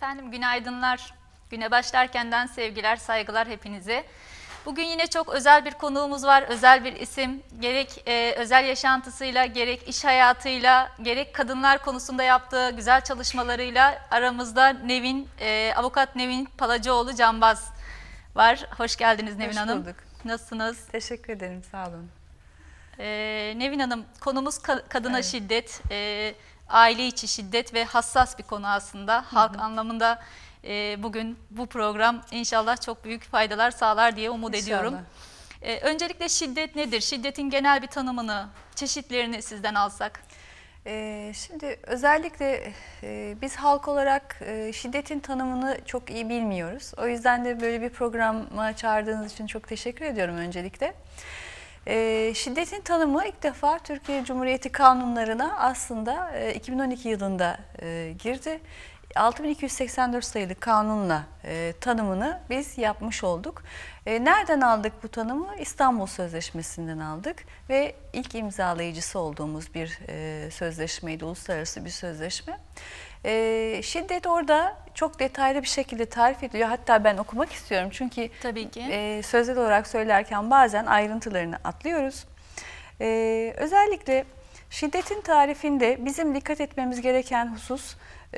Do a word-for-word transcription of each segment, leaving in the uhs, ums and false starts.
Efendim günaydınlar. Güne başlarkenden sevgiler, saygılar hepinize. Bugün yine çok özel bir konuğumuz var, özel bir isim. Gerek e, özel yaşantısıyla, gerek iş hayatıyla, gerek kadınlar konusunda yaptığı güzel çalışmalarıyla aramızda Nevin, e, avukat Nevin Palacıoğlu Canbaz var. Hoş geldiniz Nevin Hoş Hanım. bulduk. Nasılsınız? Teşekkür ederim, sağ olun. E, Nevin Hanım, konumuz ka kadına Evet. şiddet, e, aile içi şiddet ve hassas bir konu aslında. Halk anlamında e, bugün bu program inşallah çok büyük faydalar sağlar diye umut İnşallah. ediyorum. E, öncelikle şiddet nedir? Şiddetin genel bir tanımını, çeşitlerini sizden alsak. Ee, şimdi özellikle e, biz halk olarak e, şiddetin tanımını çok iyi bilmiyoruz. O yüzden de böyle bir programa çağırdığınız için çok teşekkür ediyorum öncelikle. Ee, şiddetin tanımı ilk defa Türkiye Cumhuriyeti kanunlarına aslında e, iki bin on iki yılında e, girdi. altı bin iki yüz seksen dört sayılı kanunla e, tanımını biz yapmış olduk. E, nereden aldık bu tanımı? İstanbul Sözleşmesi'nden aldık ve ilk imzalayıcısı olduğumuz bir e, sözleşmeydi, uluslararası bir sözleşme. E, şiddet orada çok detaylı bir şekilde tarif ediliyor. Hatta ben okumak istiyorum çünkü Tabii ki. e, sözel olarak söylerken bazen ayrıntılarını atlıyoruz. E, özellikle şiddetin tarifinde bizim dikkat etmemiz gereken husus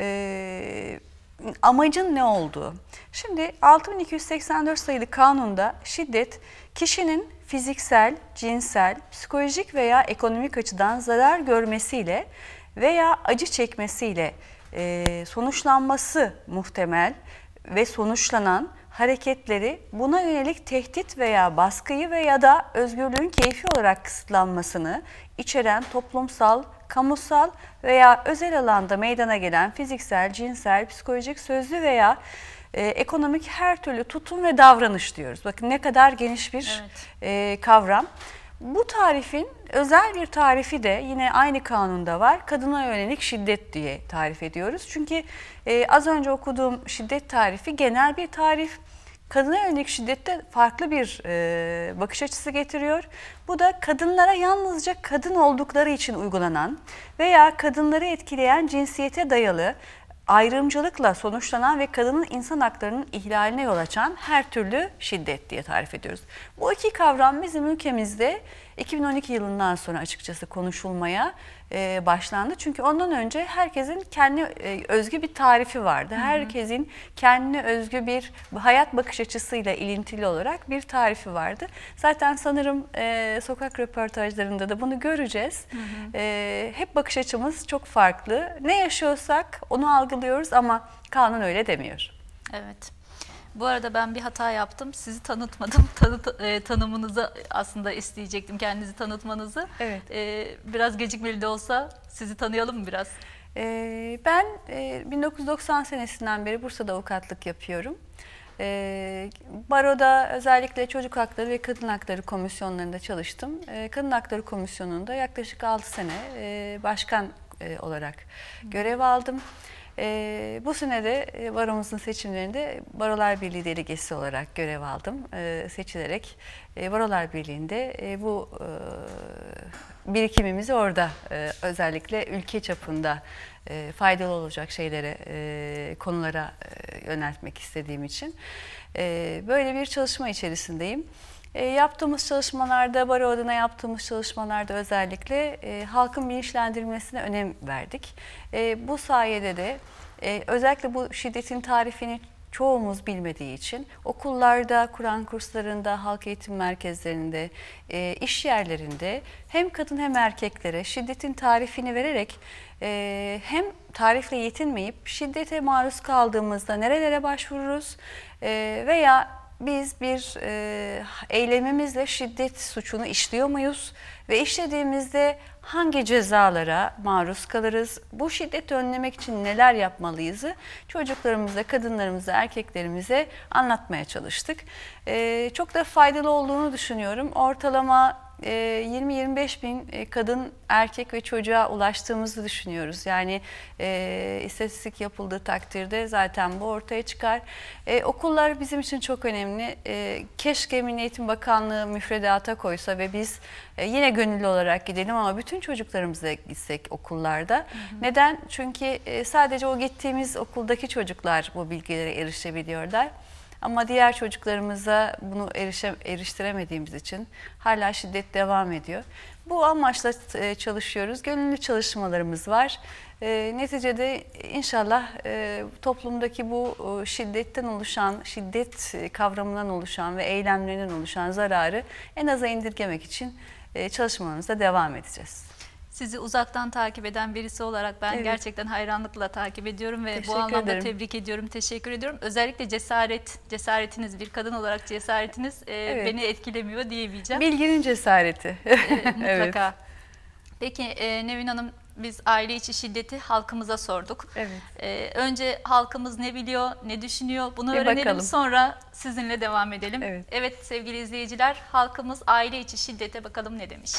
e, amacın ne olduğu. Şimdi altı bin iki yüz seksen dört sayılı kanunda şiddet kişinin fiziksel, cinsel, psikolojik veya ekonomik açıdan zarar görmesiyle veya acı çekmesiyle e, sonuçlanması muhtemel ve sonuçlanan hareketleri, buna yönelik tehdit veya baskıyı veya da özgürlüğün keyfi olarak kısıtlanmasını içeren toplumsal, kamusal veya özel alanda meydana gelen fiziksel, cinsel, psikolojik, sözlü veya e, ekonomik her türlü tutum ve davranış diyoruz. Bakın ne kadar geniş bir Evet. e, kavram. Bu tarifin özel bir tarifi de yine aynı kanunda var. Kadına yönelik şiddet diye tarif ediyoruz. Çünkü e, az önce okuduğum şiddet tarifi genel bir tarif. Kadına yönelik şiddette farklı bir e, bakış açısı getiriyor. Bu da kadınlara yalnızca kadın oldukları için uygulanan veya kadınları etkileyen cinsiyete dayalı ayrımcılıkla sonuçlanan ve kadının insan haklarının ihlaline yol açan her türlü şiddet diye tarif ediyoruz. Bu iki kavram bizim ülkemizde iki bin on iki yılından sonra açıkçası konuşulmaya e, başlandı. Çünkü ondan önce herkesin kendi e, özgü bir tarifi vardı. Hı hı. Herkesin kendine özgü bir hayat bakış açısıyla ilintili olarak bir tarifi vardı. Zaten sanırım e, sokak röportajlarında da bunu göreceğiz. Hı hı. E, hep bakış açımız çok farklı. Ne yaşıyorsak onu algılıyoruz ama kanun öyle demiyor. Evet. Bu arada ben bir hata yaptım. Sizi tanıtmadım. Tanıt, e, tanımınızı aslında isteyecektim, kendinizi tanıtmanızı. Evet. E, biraz gecikmeli de olsa sizi tanıyalım mı biraz? E, ben e, bin dokuz yüz doksan senesinden beri Bursa'da avukatlık yapıyorum. E, Baroda özellikle çocuk hakları ve kadın hakları komisyonlarında çalıştım. E, kadın hakları komisyonunda yaklaşık altı sene e, başkan e, olarak görev aldım. E, bu sene de e, baromuzun seçimlerinde Barolar Birliği delegesi olarak görev aldım. E, seçilerek e, Barolar Birliği'nde e, bu e, birikimimizi orada e, özellikle ülke çapında e, faydalı olacak şeylere, e, konulara e, yöneltmek istediğim için e, böyle bir çalışma içerisindeyim. E, yaptığımız çalışmalarda, baro adına yaptığımız çalışmalarda özellikle e, halkın bilinçlendirilmesine önem verdik. E, bu sayede de e, özellikle bu şiddetin tarifini çoğumuz bilmediği için okullarda, Kur'an kurslarında, halk eğitim merkezlerinde, e, iş yerlerinde hem kadın hem erkeklere şiddetin tarifini vererek e, hem tarifle yetinmeyip şiddete maruz kaldığımızda nerelere başvururuz e, veya biz bir e, eylemimizle şiddet suçunu işliyor muyuz ve işlediğimizde hangi cezalara maruz kalırız, bu şiddeti önlemek için neler yapmalıyızı çocuklarımıza, kadınlarımıza, erkeklerimize anlatmaya çalıştık. E, çok da faydalı olduğunu düşünüyorum. Ortalama e, yirmi yirmi beş bin e, kadın, erkek ve çocuğa ulaştığımızı düşünüyoruz. Yani e, istatistik yapıldığı takdirde zaten bu ortaya çıkar. E, okullar bizim için çok önemli. E, keşke Milli Eğitim Bakanlığı müfredata koysa ve biz e, yine gönüllü olarak gidelim ama bütün çocuklarımıza gitsek okullarda. Hı hı. Neden? Çünkü e, sadece o gittiğimiz okuldaki çocuklar bu bilgilere erişebiliyorlar. Ama diğer çocuklarımıza bunu erişe, eriştiremediğimiz için hala şiddet devam ediyor. Bu amaçla e, çalışıyoruz. Gönüllü çalışmalarımız var. E, neticede inşallah e, toplumdaki bu e, şiddetten oluşan, şiddet kavramından oluşan ve eylemlerinden oluşan zararı en aza indirgemek için e, çalışmalarımıza devam edeceğiz. Sizi uzaktan takip eden birisi olarak ben Evet. gerçekten hayranlıkla takip ediyorum ve Teşekkür bu anlamda ederim. tebrik ediyorum, teşekkür ediyorum. Özellikle cesaret, cesaretiniz, bir kadın olarak cesaretiniz e, Evet. beni etkilemiyor diyemeyeceğim. Bilginin cesareti. E, mutlaka. Evet. Peki e, Nevin Hanım, biz aile içi şiddeti halkımıza sorduk. Evet. E, önce halkımız ne biliyor, ne düşünüyor bunu Bir öğrenelim, bakalım. sonra sizinle devam edelim. Evet. Evet sevgili izleyiciler, halkımız aile içi şiddete bakalım ne demiş.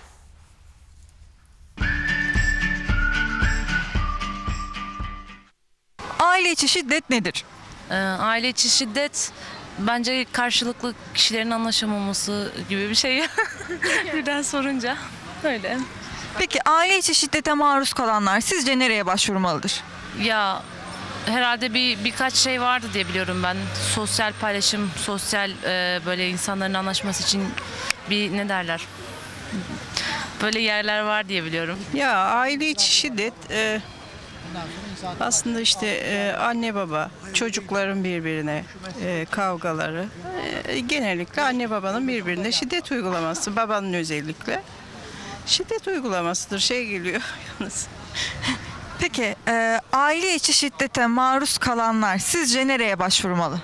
Aile içi şiddet nedir? Ee, Aile içi şiddet bence karşılıklı kişilerin anlaşamaması gibi bir şey. Birden sorunca öyle. Peki aile içi şiddete maruz kalanlar sizce nereye başvurmalıdır? Ya herhalde bir birkaç şey vardı diye biliyorum ben. Sosyal paylaşım, sosyal e, böyle insanların anlaşması için bir ne derler? Böyle yerler var diye biliyorum. Ya aile içi şiddet e, aslında işte e, anne baba çocukların birbirine e, kavgaları e, genellikle anne babanın birbirine şiddet uygulaması, babanın özellikle şiddet uygulamasıdır, şey geliyor yalnız. Peki e, aile içi şiddete maruz kalanlar sizce nereye başvurmalı?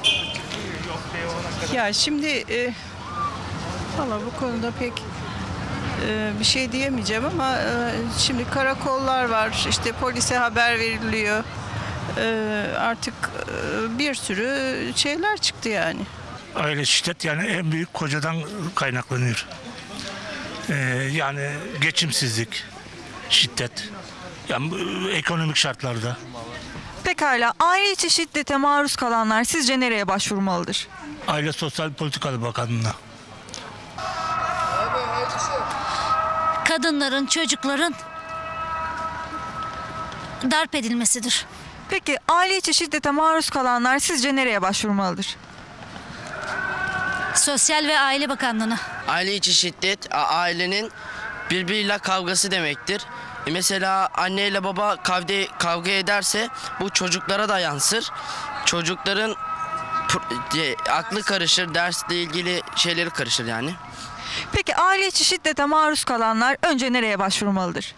Ya şimdi e, valla bu konuda pek e, bir şey diyemeyeceğim ama e, şimdi karakollar var, işte polise haber veriliyor. E, artık e, bir sürü şeyler çıktı yani. Aile şiddet yani en büyük kocadan kaynaklanıyor. Ee, yani geçimsizlik, şiddet, yani bu ekonomik şartlarda. Pekala aile içi şiddete maruz kalanlar sizce nereye başvurmalıdır? Aile Sosyal Politikalar Bakanlığı'na. Kadınların, çocukların darp edilmesidir. Peki aile içi şiddete maruz kalanlar sizce nereye başvurmalıdır? Sosyal ve Aile Bakanlığı'na. Aile içi şiddet a- ailenin birbiriyle kavgası demektir. E Mesela anne ile baba kavga, kavga ederse bu çocuklara da yansır. Çocukların pr- e, aklı karışır, dersle ilgili şeyleri karışır yani. Peki aile içi şiddete maruz kalanlar önce nereye başvurmalıdır?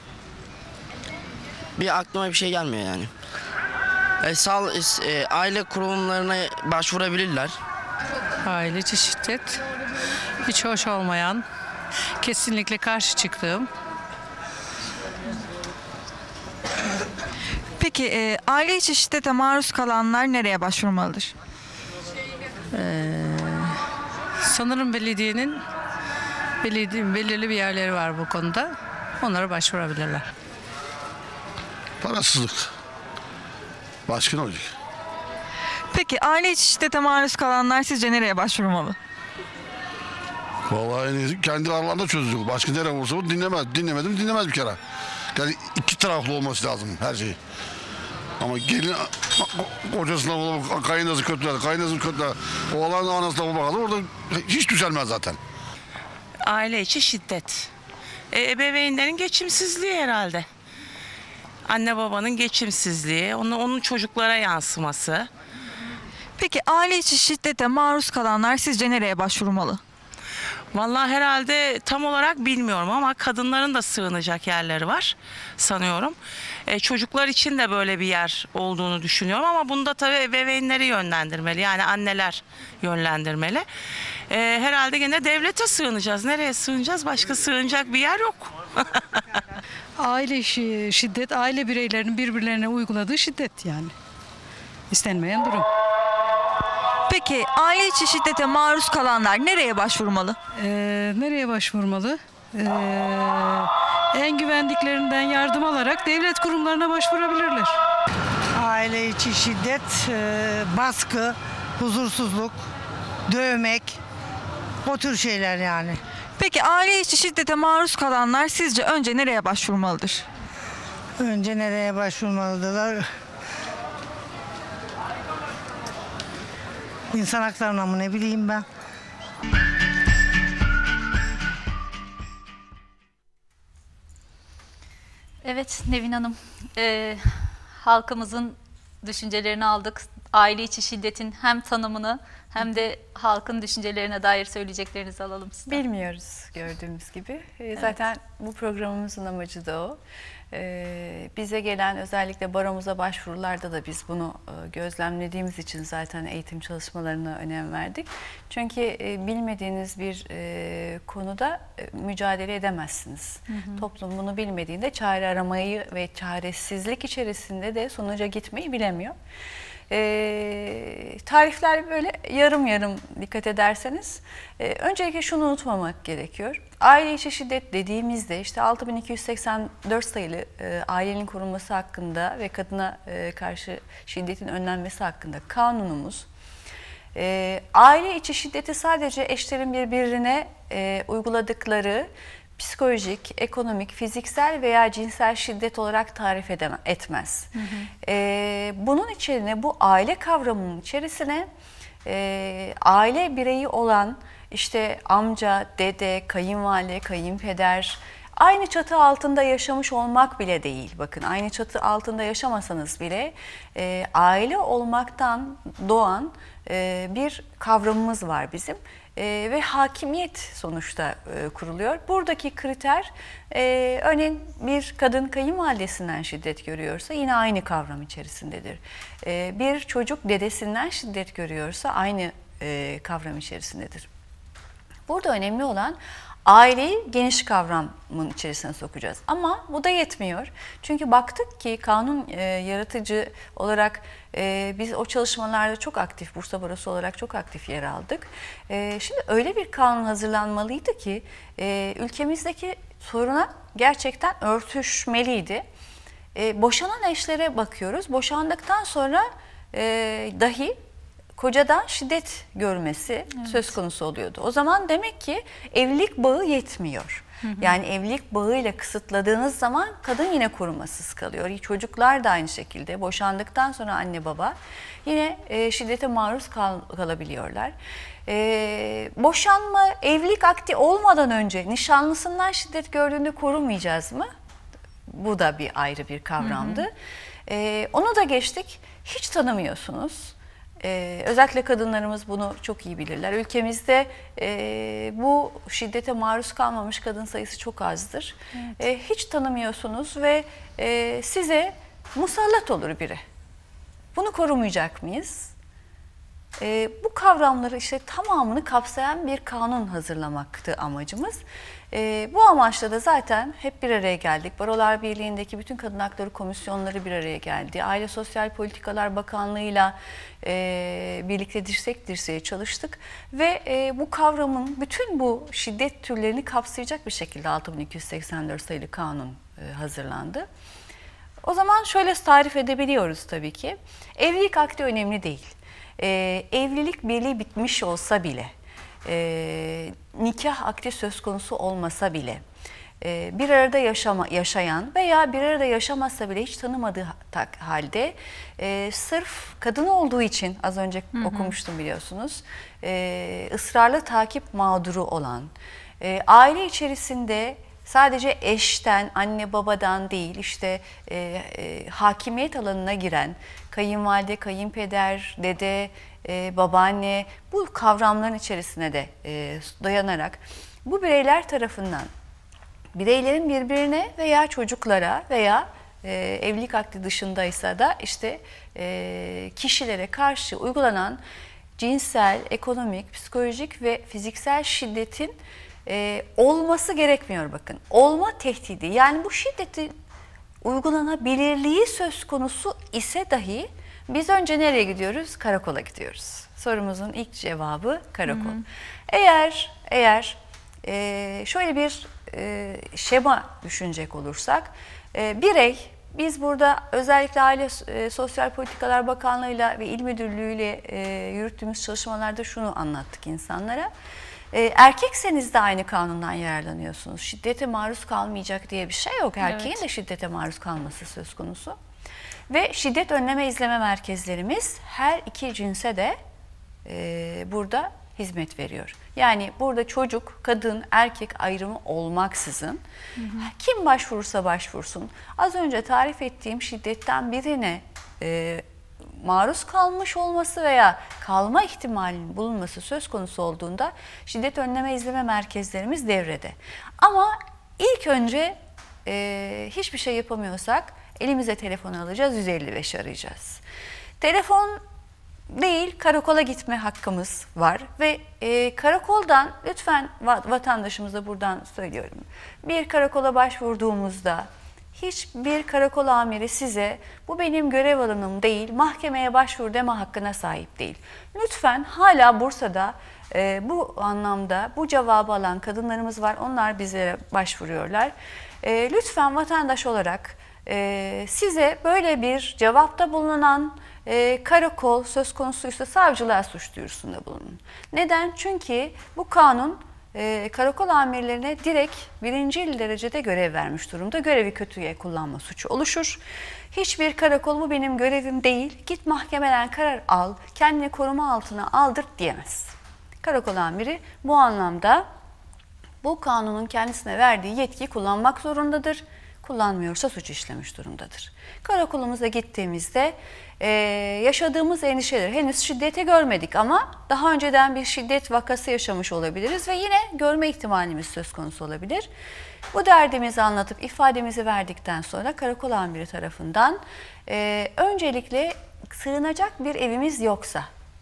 Bir aklıma bir şey gelmiyor yani. E, sağ, e, aile kurumlarına başvurabilirler. Aile içi şiddet hiç hoş olmayan, kesinlikle karşı çıktığım. Peki e, aile içi şiddete maruz kalanlar nereye başvurmalıdır? Sanırım belediyenin belediye, belirli bir yerleri var bu konuda. Onlara başvurabilirler. Parasızlık. Başka ne olacak? Peki aile içi şiddete maruz kalanlar sizce nereye başvurmalı? Vallahi en iyisi kendi aralarında çözülür. Başka nereye vursa vur dinlemez. Dinlemedim dinlemez bir kere. Yani iki taraflı olması lazım her şey. Ama gelin kocasına olur, kayınası kötüler, kayınası kötüler. Oğlanın anasına bakalım orada hiç düzelmez zaten. Aile içi şiddet. E, ebeveynlerin geçimsizliği herhalde. Anne babanın geçimsizliği, onun, onun çocuklara yansıması. Peki aile içi şiddete maruz kalanlar sizce nereye başvurmalı? Vallahi herhalde tam olarak bilmiyorum ama kadınların da sığınacak yerleri var sanıyorum. E, çocuklar için de böyle bir yer olduğunu düşünüyorum ama bunda tabii ebeveynleri yönlendirmeli. Yani anneler yönlendirmeli. E, herhalde gene devlete sığınacağız. Nereye sığınacağız? Başka sığınacak bir yer yok. Aile işi, şiddet, aile bireylerinin birbirlerine uyguladığı şiddet yani. İstenmeyen durum. Peki aile içi şiddete maruz kalanlar nereye başvurmalı? Ee, nereye başvurmalı? Ee, en güvendiklerinden yardım alarak devlet kurumlarına başvurabilirler. Aile içi şiddet, e, baskı, huzursuzluk, dövmek, o tür şeyler yani. Peki aile içi şiddete maruz kalanlar sizce önce nereye başvurmalıdır? Önce nereye başvurmalıdırlar? İnsan haklarına mı, ne bileyim ben. Evet Nevin Hanım, e, halkımızın düşüncelerini aldık. Aile içi şiddetin hem tanımını hem de halkın düşüncelerine dair söyleyeceklerinizi alalım sizden. Bilmiyoruz gördüğümüz gibi. Ee, Zaten bu programımızın amacı da o. Ee, bize gelen özellikle baromuza başvurularda da biz bunu e, gözlemlediğimiz için zaten eğitim çalışmalarına önem verdik. Çünkü e, bilmediğiniz bir e, konuda e, mücadele edemezsiniz. Hı hı. Toplum bunu bilmediğinde çare aramayı ve çaresizlik içerisinde de sonuca gitmeyi bilemiyor. E, tarifler böyle yarım yarım dikkat ederseniz e, öncelikle şunu unutmamak gerekiyor. Aile içi şiddet dediğimizde işte altı bin iki yüz seksen dört sayılı e, ailenin korunması hakkında ve kadına e, karşı şiddetin önlenmesi hakkında kanunumuz e, aile içi şiddeti sadece eşlerin birbirine e, uyguladıkları psikolojik, ekonomik, fiziksel veya cinsel şiddet olarak tarif edeme, etmez. Hı hı. Ee, bunun içine, bu aile kavramının içerisine e, aile bireyi olan işte amca, dede, kayınvalide, kayınpeder, aynı çatı altında yaşamış olmak bile değil. Bakın aynı çatı altında yaşamasanız bile e, aile olmaktan doğan e, bir kavramımız var bizim. Ee, ve hakimiyet sonuçta e, kuruluyor. Buradaki kriter e, örneğin bir kadın kayınvalidesinden şiddet görüyorsa yine aynı kavram içerisindedir. E, bir çocuk dedesinden şiddet görüyorsa aynı e, kavram içerisindedir. Burada önemli olan aileyi geniş kavramın içerisine sokacağız. Ama bu da yetmiyor. Çünkü baktık ki kanun e, yaratıcı olarak e, biz o çalışmalarda çok aktif, Bursa Barosu olarak çok aktif yer aldık. E, şimdi öyle bir kanun hazırlanmalıydı ki e, ülkemizdeki soruna gerçekten örtüşmeliydi. E, boşanan eşlere bakıyoruz. Boşandıktan sonra e, dahi kocadan şiddet görmesi evet. söz konusu oluyordu. O zaman demek ki evlilik bağı yetmiyor. Hı hı. Yani evlilik bağıyla kısıtladığınız zaman kadın yine korumasız kalıyor. Çocuklar da aynı şekilde boşandıktan sonra anne baba yine e, şiddete maruz kal kalabiliyorlar. E, boşanma, evlilik akdi olmadan önce nişanlısından şiddet gördüğünde korumayacağız mı? Bu da bir ayrı bir kavramdı. Hı hı. E, onu da geçtik. Hiç tanımıyorsunuz. Ee, özellikle kadınlarımız bunu çok iyi bilirler. Ülkemizde e, bu şiddete maruz kalmamış kadın sayısı çok azdır. Evet. E, hiç tanımıyorsunuz ve e, size musallat olur biri. Bunu korumayacak mıyız? E, bu kavramları işte tamamını kapsayan bir kanun hazırlamaktı amacımız. E, bu amaçla da zaten hep bir araya geldik. Barolar Birliği'ndeki bütün kadın hakları komisyonları bir araya geldi. Aile Sosyal Politikalar Bakanlığı'yla e, birlikte dirsek dirseğe çalıştık. Ve e, bu kavramın bütün bu şiddet türlerini kapsayacak bir şekilde altı bin iki yüz seksen dört sayılı kanun e, hazırlandı. O zaman şöyle tarif edebiliyoruz tabii ki. Evlilik akdi önemli değil. E, evlilik birliği bitmiş olsa bile, e, nikah akdi söz konusu olmasa bile, e, bir arada yaşama, yaşayan veya bir arada yaşamazsa bile hiç tanımadığı halde e, sırf kadın olduğu için az önce hı hı. okumuştum biliyorsunuz, e, ısrarlı takip mağduru olan, e, aile içerisinde sadece eşten, anne babadan değil işte e, e, hakimiyet alanına giren kayınvalide, kayınpeder, dede, e, babaanne bu kavramların içerisine de e, dayanarak bu bireyler tarafından bireylerin birbirine veya çocuklara veya e, evlilik akdi dışındaysa da işte e, kişilere karşı uygulanan cinsel, ekonomik, psikolojik ve fiziksel şiddetin e, olması gerekmiyor bakın. Olma tehdidi yani bu şiddetin uygulanabilirliği söz konusu ise dahi Biz önce nereye gidiyoruz? Karakola gidiyoruz. Sorumuzun ilk cevabı karakol. Eğer eğer e, şöyle bir e, şema düşünecek olursak, e, birey, biz burada özellikle Aile e, Sosyal Politikalar Bakanlığı'yla ve İl Müdürlüğü'yle e, yürüttüğümüz çalışmalarda şunu anlattık insanlara. E, erkekseniz de aynı kanundan yararlanıyorsunuz. Şiddete maruz kalmayacak diye bir şey yok. Erkeğin Evet. de şiddete maruz kalması söz konusu. Ve şiddet önleme izleme merkezlerimiz her iki cinse de e, burada hizmet veriyor. Yani burada çocuk, kadın, erkek ayrımı olmaksızın hı hı. kim başvurursa başvursun. Az önce tarif ettiğim şiddetten birine e, maruz kalmış olması veya kalma ihtimalinin bulunması söz konusu olduğunda şiddet önleme izleme merkezlerimiz devrede. Ama ilk önce e, hiçbir şey yapamıyorsak elimize telefon alacağız, yüz elli beş arayacağız. Telefon değil, karakola gitme hakkımız var ve e, karakoldan lütfen vatandaşımıza buradan söylüyorum. Bir karakola başvurduğumuzda hiçbir karakol amiri size bu benim görev alanım değil, mahkemeye başvur deme hakkına sahip değil. Lütfen hala Bursa'da e, bu anlamda bu cevabı alan kadınlarımız var. Onlar bize başvuruyorlar. E, lütfen vatandaş olarak e, size böyle bir cevapta bulunan e, karakol söz konusuysa savcılığa suç duyurusunda bulunun. Neden? Çünkü bu kanun e, karakol amirlerine direkt birinci derecede görev vermiş durumda. Görevi kötüye kullanma suçu oluşur. Hiçbir karakol bu benim görevim değil, git mahkemeden karar al, kendini koruma altına aldırt diyemez. Karakol amiri bu anlamda bu kanunun kendisine verdiği yetkiyi kullanmak zorundadır. Kullanmıyorsa suç işlemiş durumdadır. Karakolumuza gittiğimizde e, yaşadığımız endişeler, henüz şiddeti görmedik ama daha önceden bir şiddet vakası yaşamış olabiliriz ve yine görme ihtimalimiz söz konusu olabilir. Bu derdimizi anlatıp ifademizi verdikten sonra karakol amiri tarafından e, öncelikle sığınacak bir evimiz yoksa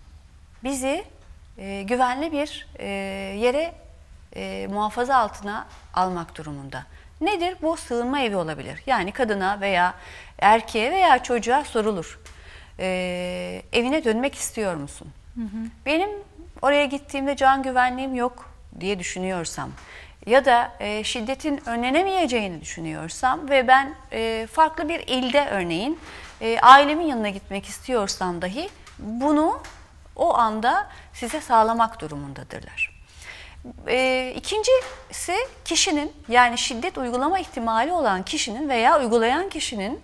bizi e, güvenli bir e, yere e, muhafaza altına almak durumunda. Nedir? Bu sığınma evi olabilir. Yani kadına veya erkeğe veya çocuğa sorulur. Ee, evine dönmek istiyor musun? Hı hı. Benim oraya gittiğimde can güvenliğim yok diye düşünüyorsam ya da e, şiddetin önlenemeyeceğini düşünüyorsam ve ben e, farklı bir ilde örneğin e, ailemin yanına gitmek istiyorsam dahi bunu o anda size sağlamak durumundadırlar. E, ikincisi kişinin, yani şiddet uygulama ihtimali olan kişinin veya uygulayan kişinin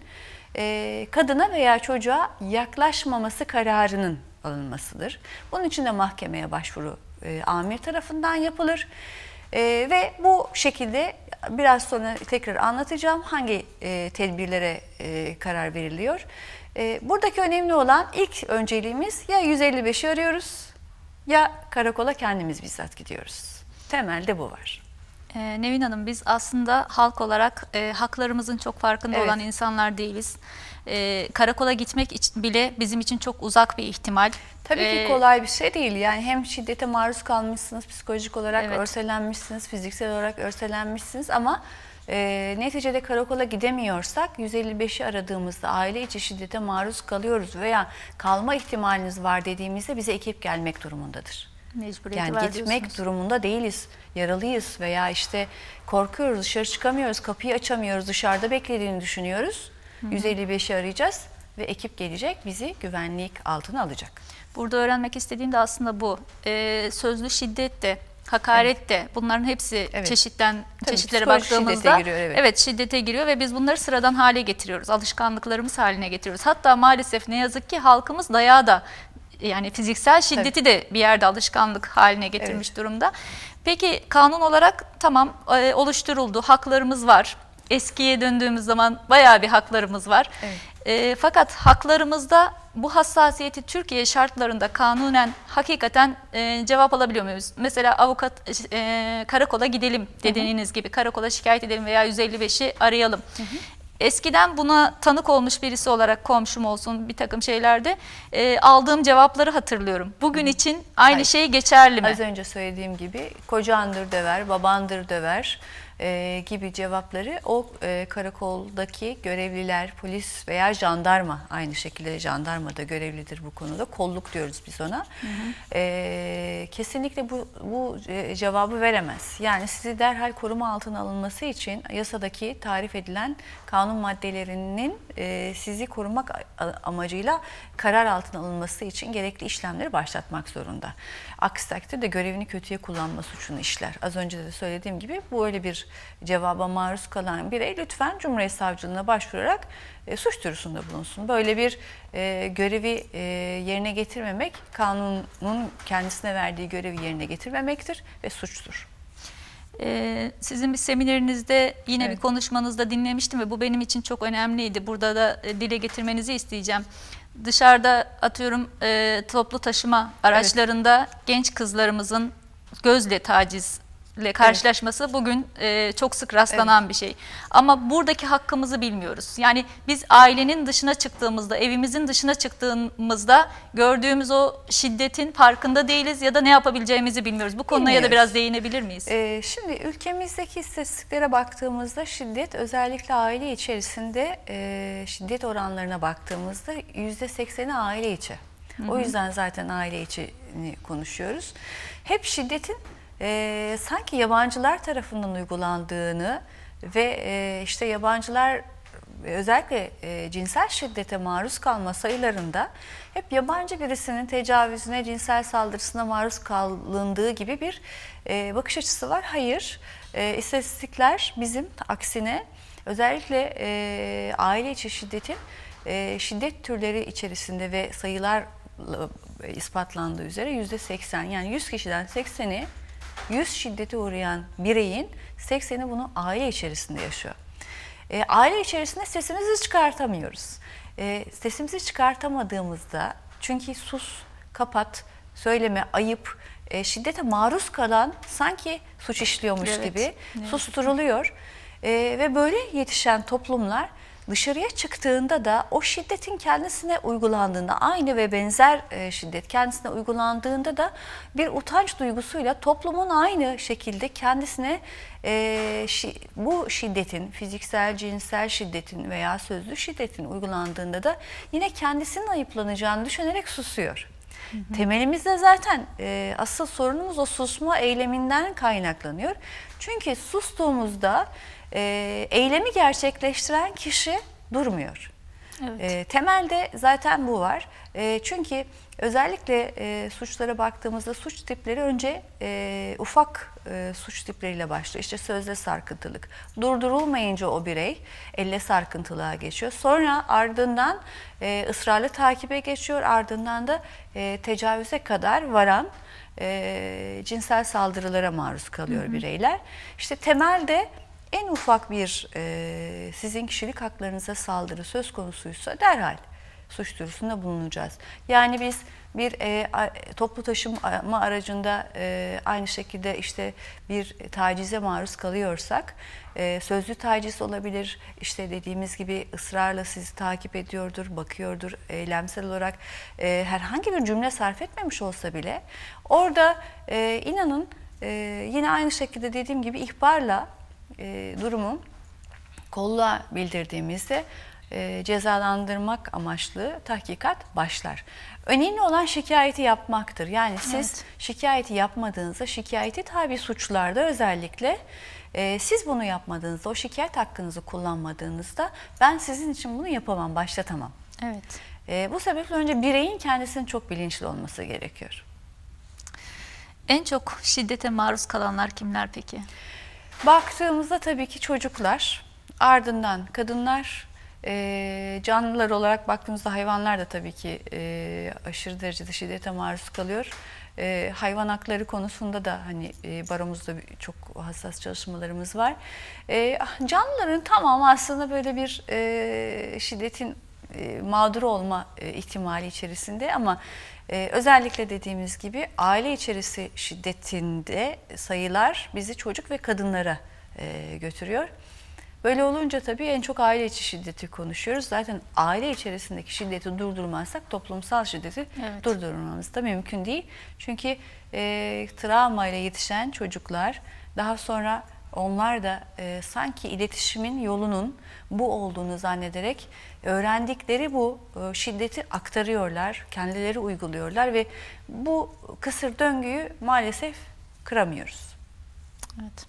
e, kadına veya çocuğa yaklaşmaması kararının alınmasıdır. Bunun için de mahkemeye başvuru e, amir tarafından yapılır. E, ve bu şekilde biraz sonra tekrar anlatacağım hangi e, tedbirlere e, karar veriliyor. E, buradaki önemli olan ilk önceliğimiz ya yüz elli beşi arıyoruz ya karakola kendimiz bizzat gidiyoruz. Temelde bu var. Ee, Nevin Hanım, biz aslında halk olarak e, haklarımızın çok farkında Evet. olan insanlar değiliz. E, karakola gitmek için, bile bizim için çok uzak bir ihtimal. Tabii Ee, ki kolay bir şey değil. Yani hem şiddete maruz kalmışsınız, psikolojik olarak Evet. örselenmişsiniz, fiziksel olarak örselenmişsiniz ama e, neticede karakola gidemiyorsak yüz elli beşi aradığımızda aile içi şiddete maruz kalıyoruz veya kalma ihtimaliniz var dediğimizde bize ekip gelmek durumundadır. Mecburiyeti Yani var gitmek diyorsunuz. durumunda değiliz. Yaralıyız veya işte korkuyoruz, dışarı çıkamıyoruz, kapıyı açamıyoruz, dışarıda beklediğini düşünüyoruz. Hı hı. yüz elli beşi arayacağız ve ekip gelecek, bizi güvenlik altına alacak. Burada öğrenmek istediğim de aslında bu. Ee, sözlü şiddet de, hakaret de, bunların hepsi Evet. çeşitten Tabii, çeşitlere psikolojik baktığımızda şiddete giriyor, evet. evet şiddete giriyor ve biz bunları sıradan hale getiriyoruz. Alışkanlıklarımız haline getiriyoruz. Hatta maalesef ne yazık ki halkımız dayağı da, yani fiziksel şiddeti de bir yerde alışkanlık haline getirmiş Evet. durumda. Peki kanun olarak tamam e, oluşturuldu, haklarımız var. Eskiye döndüğümüz zaman bayağı bir haklarımız var. Evet. E, fakat haklarımızda bu hassasiyeti Türkiye şartlarında kanunen hakikaten e, cevap alabiliyor muyuz? Mesela avukat e, karakola gidelim dediğiniz hı hı. gibi karakola şikayet edelim veya yüz elli beşi arayalım. Hı hı. Eskiden buna tanık olmuş birisi olarak komşum olsun bir takım şeylerde e, aldığım cevapları hatırlıyorum. Bugün Hı. için aynı Hayır. şey geçerli mi? Az önce söylediğim gibi kocandır döver, babandır döver. e, gibi cevapları o e, karakoldaki görevliler, polis veya jandarma, aynı şekilde jandarma da görevlidir bu konuda. Kolluk diyoruz biz ona. Hı hı. E, kesinlikle bu, bu cevabı veremez. Yani sizi derhal koruma altına alınması için yasadaki tarif edilen kanun maddelerinin e, sizi korumak amacıyla karar altına alınması için gerekli işlemleri başlatmak zorunda. Aksi takdirde görevini kötüye kullanma suçunu işler. Az önce de söylediğim gibi bu öyle bir cevaba maruz kalan birey lütfen Cumhuriyet Savcılığına başvurarak e, suç duyurusunda bulunsun. Böyle bir e, görevi e, yerine getirmemek kanunun kendisine verdiği görevi yerine getirmemektir ve suçtur. Ee, sizin bir seminerinizde yine Evet. bir konuşmanızda dinlemiştim ve bu benim için çok önemliydi. Burada da e, dile getirmenizi isteyeceğim. Dışarıda atıyorum e, toplu taşıma araçlarında evet. genç kızlarımızın gözle tacizle karşılaşması evet. bugün e, çok sık rastlanan evet. bir şey. Ama buradaki hakkımızı bilmiyoruz. Yani biz ailenin dışına çıktığımızda, evimizin dışına çıktığımızda gördüğümüz o şiddetin farkında değiliz ya da ne yapabileceğimizi bilmiyoruz. Bu konuya Bilmiyoruz. da biraz değinebilir miyiz? Ee, şimdi ülkemizdeki istatistiklere baktığımızda şiddet, özellikle aile içerisinde e, şiddet oranlarına baktığımızda yüzde sekseni aile içi. Hı hı. O yüzden zaten aile içini konuşuyoruz. Hep şiddetin e, sanki yabancılar tarafından uygulandığını ve e, işte yabancılar özellikle e, cinsel şiddete maruz kalma sayılarında hep yabancı birisinin tecavüzüne, cinsel saldırısına maruz kalındığı gibi bir e, bakış açısı var. Hayır, e, istatistikler bizim aksine özellikle e, aile içi şiddetin e, şiddet türleri içerisinde ve sayılar e, ispatlandığı üzere yüzde seksen, yani yüz kişiden sekseni yüz şiddete uğrayan bireyin sekseni bunu aile içerisinde yaşıyor. E, aile içerisinde sesimizi çıkartamıyoruz. E, sesimizi çıkartamadığımızda, çünkü sus, kapat, söyleme, ayıp, e, şiddete maruz kalan sanki suç işliyormuş evet, gibi susturuluyor. E, ve böyle yetişen toplumlar dışarıya çıktığında da o şiddetin kendisine uygulandığında, aynı ve benzer e, şiddet kendisine uygulandığında da bir utanç duygusuyla toplumun aynı şekilde kendisine e, şi, bu şiddetin, fiziksel, cinsel şiddetin veya sözlü şiddetin uygulandığında da yine kendisinin ayıplanacağını düşünerek susuyor. Hı hı. Temelimizde zaten e, asıl sorunumuz o susma eyleminden kaynaklanıyor. Çünkü sustuğumuzda e, eylemi gerçekleştiren kişi durmuyor. Evet. E, temelde zaten bu var. E, çünkü özellikle e, suçlara baktığımızda suç tipleri önce e, ufak e, suç tipleriyle başlıyor. İşte sözde sarkıntılık. Durdurulmayınca o birey elle sarkıntılığa geçiyor. Sonra ardından e, ısrarlı takibe geçiyor. Ardından da e, tecavüze kadar varan e, cinsel saldırılara maruz kalıyor hı hı. bireyler. İşte temelde en ufak bir e, sizin kişilik haklarınıza saldırı söz konusuysa derhal suç duyurusunda bulunacağız. Yani biz bir e, toplu taşıma aracında e, aynı şekilde işte bir tacize maruz kalıyorsak, e, sözlü taciz olabilir, işte dediğimiz gibi ısrarla sizi takip ediyordur, bakıyordur, eylemsel olarak e, herhangi bir cümle sarf etmemiş olsa bile orada e, inanın e, yine aynı şekilde dediğim gibi ihbarla e, durumu kolluğa bildirdiğimizde e, cezalandırmak amaçlı tahkikat başlar. Önemli olan şikayeti yapmaktır. Yani siz evet. şikayeti yapmadığınızda, şikayeti tabi suçlarda özellikle e, siz bunu yapmadığınızda, o şikayet hakkınızı kullanmadığınızda ben sizin için bunu yapamam, başlatamam. Evet. E, bu sebeple önce bireyin kendisinin çok bilinçli olması gerekiyor. En çok şiddete maruz kalanlar kimler peki? Baktığımızda tabii ki çocuklar, ardından kadınlar, e, canlılar olarak baktığımızda hayvanlar da tabii ki e, aşırı derecede şiddete maruz kalıyor. E, hayvan hakları konusunda da hani e, baromuzda çok hassas çalışmalarımız var. E, canlıların tamamı aslında böyle bir e, şiddetin e, mağduru olma e, ihtimali içerisinde, ama Ee, özellikle dediğimiz gibi aile içerisi şiddetinde sayılar bizi çocuk ve kadınlara e, götürüyor. Böyle olunca tabii en çok aile içi şiddeti konuşuyoruz. Zaten aile içerisindeki şiddeti durdurmazsak toplumsal şiddeti evet. durdurmamız da mümkün değil. Çünkü e, travmayla yetişen çocuklar daha sonra onlar da e, sanki iletişimin yolunun bu olduğunu zannederek öğrendikleri bu e, şiddeti aktarıyorlar, kendileri uyguluyorlar ve bu kısır döngüyü maalesef kıramıyoruz. Evet.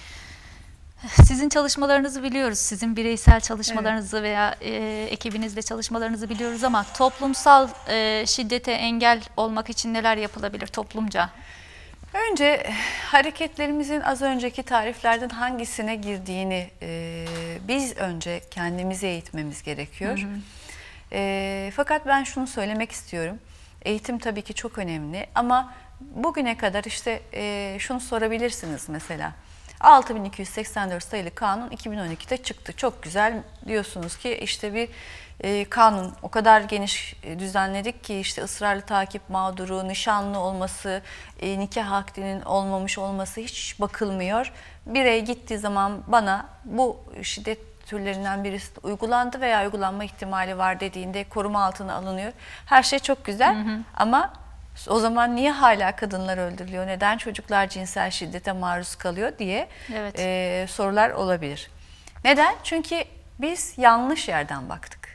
Sizin çalışmalarınızı biliyoruz, sizin bireysel çalışmalarınızı evet. veya e, ekibinizle çalışmalarınızı biliyoruz ama toplumsal e, şiddete engel olmak için neler yapılabilir toplumca? Önce hareketlerimizin az önceki tariflerden hangisine girdiğini e, biz önce kendimizi eğitmemiz gerekiyor. Hı hı. E, fakat ben şunu söylemek istiyorum, eğitim tabii ki çok önemli ama bugüne kadar işte e, şunu sorabilirsiniz mesela. altı bin iki yüz seksen dört sayılı kanun iki bin on ikide çıktı. Çok güzel diyorsunuz ki işte bir e, kanun o kadar geniş e, düzenledik ki işte ısrarlı takip mağduru, nişanlı olması, e, nikah akdinin olmamış olması hiç bakılmıyor. Birey gittiği zaman bana bu şiddet türlerinden birisi uygulandı veya uygulanma ihtimali var dediğinde koruma altına alınıyor. Her şey çok güzel hı hı. ama o zaman niye hala kadınlar öldürülüyor, neden çocuklar cinsel şiddete maruz kalıyor diye evet. e, sorular olabilir. Neden? Çünkü biz yanlış yerden baktık.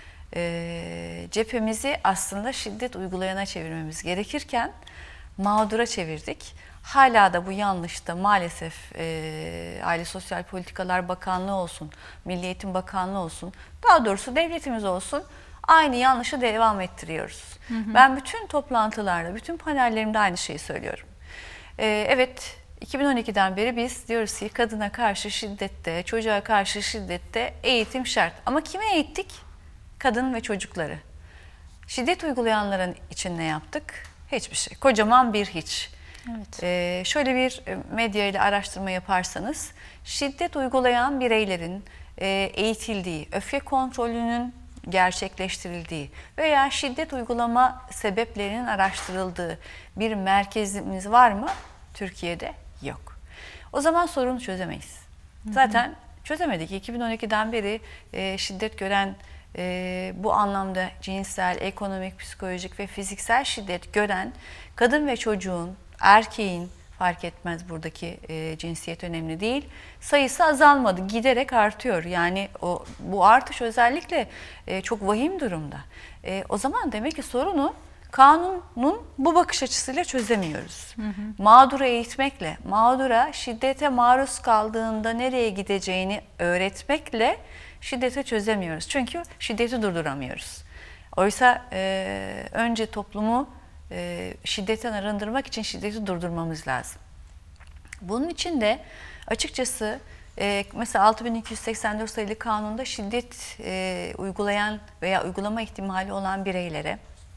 E, cephemizi aslında şiddet uygulayana çevirmemiz gerekirken mağdura çevirdik. Hala da bu yanlışta maalesef e, Aile Sosyal Politikalar Bakanlığı olsun, Milli Eğitim Bakanlığı olsun, daha doğrusu devletimiz olsun, aynı yanlışı devam ettiriyoruz. Hı hı. Ben bütün toplantılarda, bütün panellerimde aynı şeyi söylüyorum. Ee, evet, iki bin on ikiden beri biz diyoruz ki kadına karşı şiddette, çocuğa karşı şiddette eğitim şart. Ama kime eğittik? Kadın ve çocukları. Şiddet uygulayanların için ne yaptık? Hiçbir şey. Kocaman bir hiç. Evet. Ee, şöyle bir medya ile araştırma yaparsanız, şiddet uygulayan bireylerin e, eğitildiği, öfke kontrolünün gerçekleştirildiği veya şiddet uygulama sebeplerinin araştırıldığı bir merkezimiz var mı? Türkiye'de yok. O zaman sorunu çözemeyiz. Hı hı. Zaten çözemedik. iki bin on ikiden beri e, şiddet gören, e, bu anlamda cinsel, ekonomik, psikolojik ve fiziksel şiddet gören kadın ve çocuğun, erkeğin, fark etmez buradaki e, cinsiyet önemli değil, sayısı azalmadı, giderek artıyor. Yani o bu artış özellikle e, çok vahim durumda. E, o zaman demek ki sorunu kanunun bu bakış açısıyla çözemiyoruz. Hı hı. Mağduru eğitmekle, mağdura şiddete maruz kaldığında nereye gideceğini öğretmekle şiddeti çözemiyoruz. Çünkü şiddeti durduramıyoruz. Oysa e, önce toplumu e, şiddetten arındırmak için şiddeti durdurmamız lazım. Bunun için de açıkçası e, mesela altı bin iki yüz seksen dört sayılı kanunda şiddet e, uygulayan veya uygulama ihtimali olan bireylere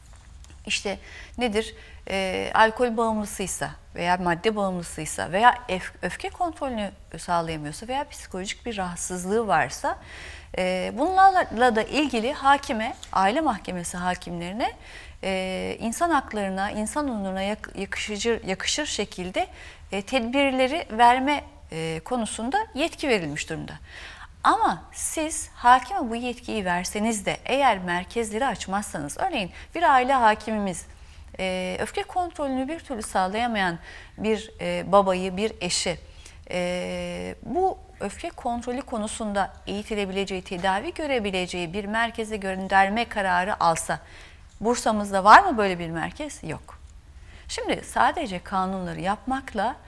işte nedir? E, alkol bağımlısıysa veya madde bağımlısıysa veya öf öfke kontrolünü sağlayamıyorsa veya psikolojik bir rahatsızlığı varsa e, bunlarla da ilgili hakime, aile mahkemesi hakimlerine e, insan haklarına, insan onuruna yak yakışır, yakışır şekilde e, tedbirleri verme e, konusunda yetki verilmiş durumda. Ama siz hakime bu yetkiyi verseniz de eğer merkezleri açmazsanız, örneğin bir aile hakimimiz e, öfke kontrolünü bir türlü sağlayamayan bir e, babayı, bir eşi e, bu öfke kontrolü konusunda eğitilebileceği, tedavi görebileceği bir merkeze gönderme kararı alsa, Bursa'mızda var mı böyle bir merkez? Yok. Şimdi sadece kanunları yapmakla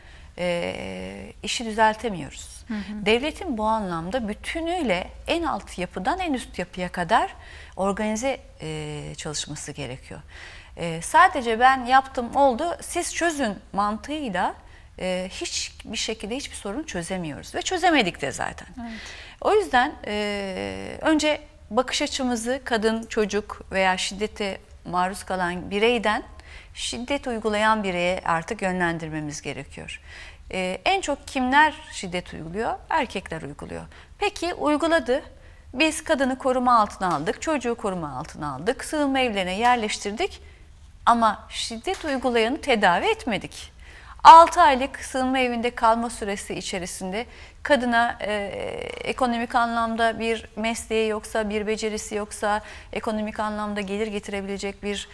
e, işi düzeltemiyoruz. Hı hı. Devletin bu anlamda bütünüyle en alt yapıdan en üst yapıya kadar organize e, çalışması gerekiyor. E, sadece ben yaptım oldu, siz çözün mantığıyla e, hiçbir şekilde hiçbir sorun çözemiyoruz ve çözemedik de zaten. Evet. O yüzden e, önce bakış açımızı kadın, çocuk veya şiddete maruz kalan bireyden şiddet uygulayan bireye artık yönlendirmemiz gerekiyor. Ee, en çok kimler şiddet uyguluyor? Erkekler uyguluyor. Peki uyguladı. Biz kadını koruma altına aldık, çocuğu koruma altına aldık, sığınma evlerine yerleştirdik ama şiddet uygulayanı tedavi etmedik. altı aylık sığınma evinde kalma süresi içerisinde kadına e, ekonomik anlamda bir mesleği yoksa, bir becerisi yoksa, ekonomik anlamda gelir getirebilecek bir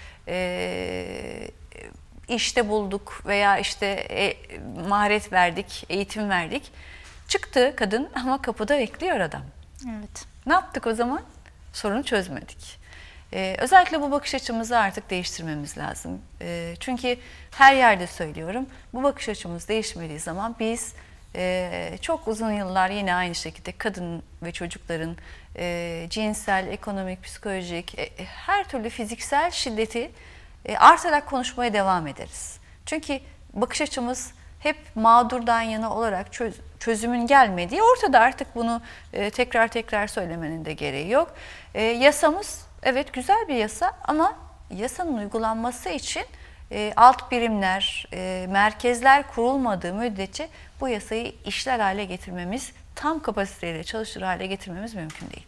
e, işte bulduk veya işte e, maharet verdik, eğitim verdik. Çıktı kadın ama kapıda bekliyor adam. Evet. Ne yaptık o zaman? Sorunu çözmedik. Ee, özellikle bu bakış açımızı artık değiştirmemiz lazım. Ee, çünkü her yerde söylüyorum, bu bakış açımız değişmediği zaman biz e, çok uzun yıllar yine aynı şekilde kadın ve çocukların e, cinsel, ekonomik, psikolojik, e, her türlü fiziksel şiddeti e, artarak konuşmaya devam ederiz. Çünkü bakış açımız hep mağdurdan yana olarak çöz, çözümün gelmediği ortada, artık bunu e, tekrar tekrar söylemenin de gereği yok. E, yasamız evet güzel bir yasa ama yasanın uygulanması için e, alt birimler, e, merkezler kurulmadığı müddetçe bu yasayı işler hale getirmemiz, tam kapasiteyle çalışır hale getirmemiz mümkün değil.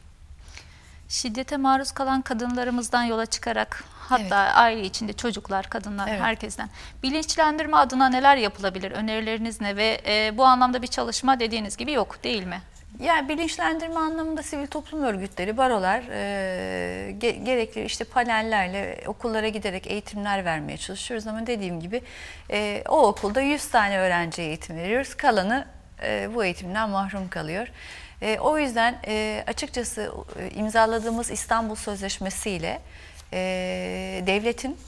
Şiddete maruz kalan kadınlarımızdan yola çıkarak, hatta Evet. aile içinde çocuklar, kadınlar, Evet. herkesten bilinçlendirme adına neler yapılabilir? Önerileriniz ne? Ve e, bu anlamda bir çalışma dediğiniz gibi yok, değil mi? Yani bilinçlendirme anlamında sivil toplum örgütleri, barolar e, ge- gerekli işte panellerle okullara giderek eğitimler vermeye çalışıyoruz ama dediğim gibi e, o okulda yüz tane öğrenciye eğitim veriyoruz. Kalanı e, bu eğitimden mahrum kalıyor. E, o yüzden e, açıkçası e, imzaladığımız İstanbul Sözleşmesi ile e, devletin,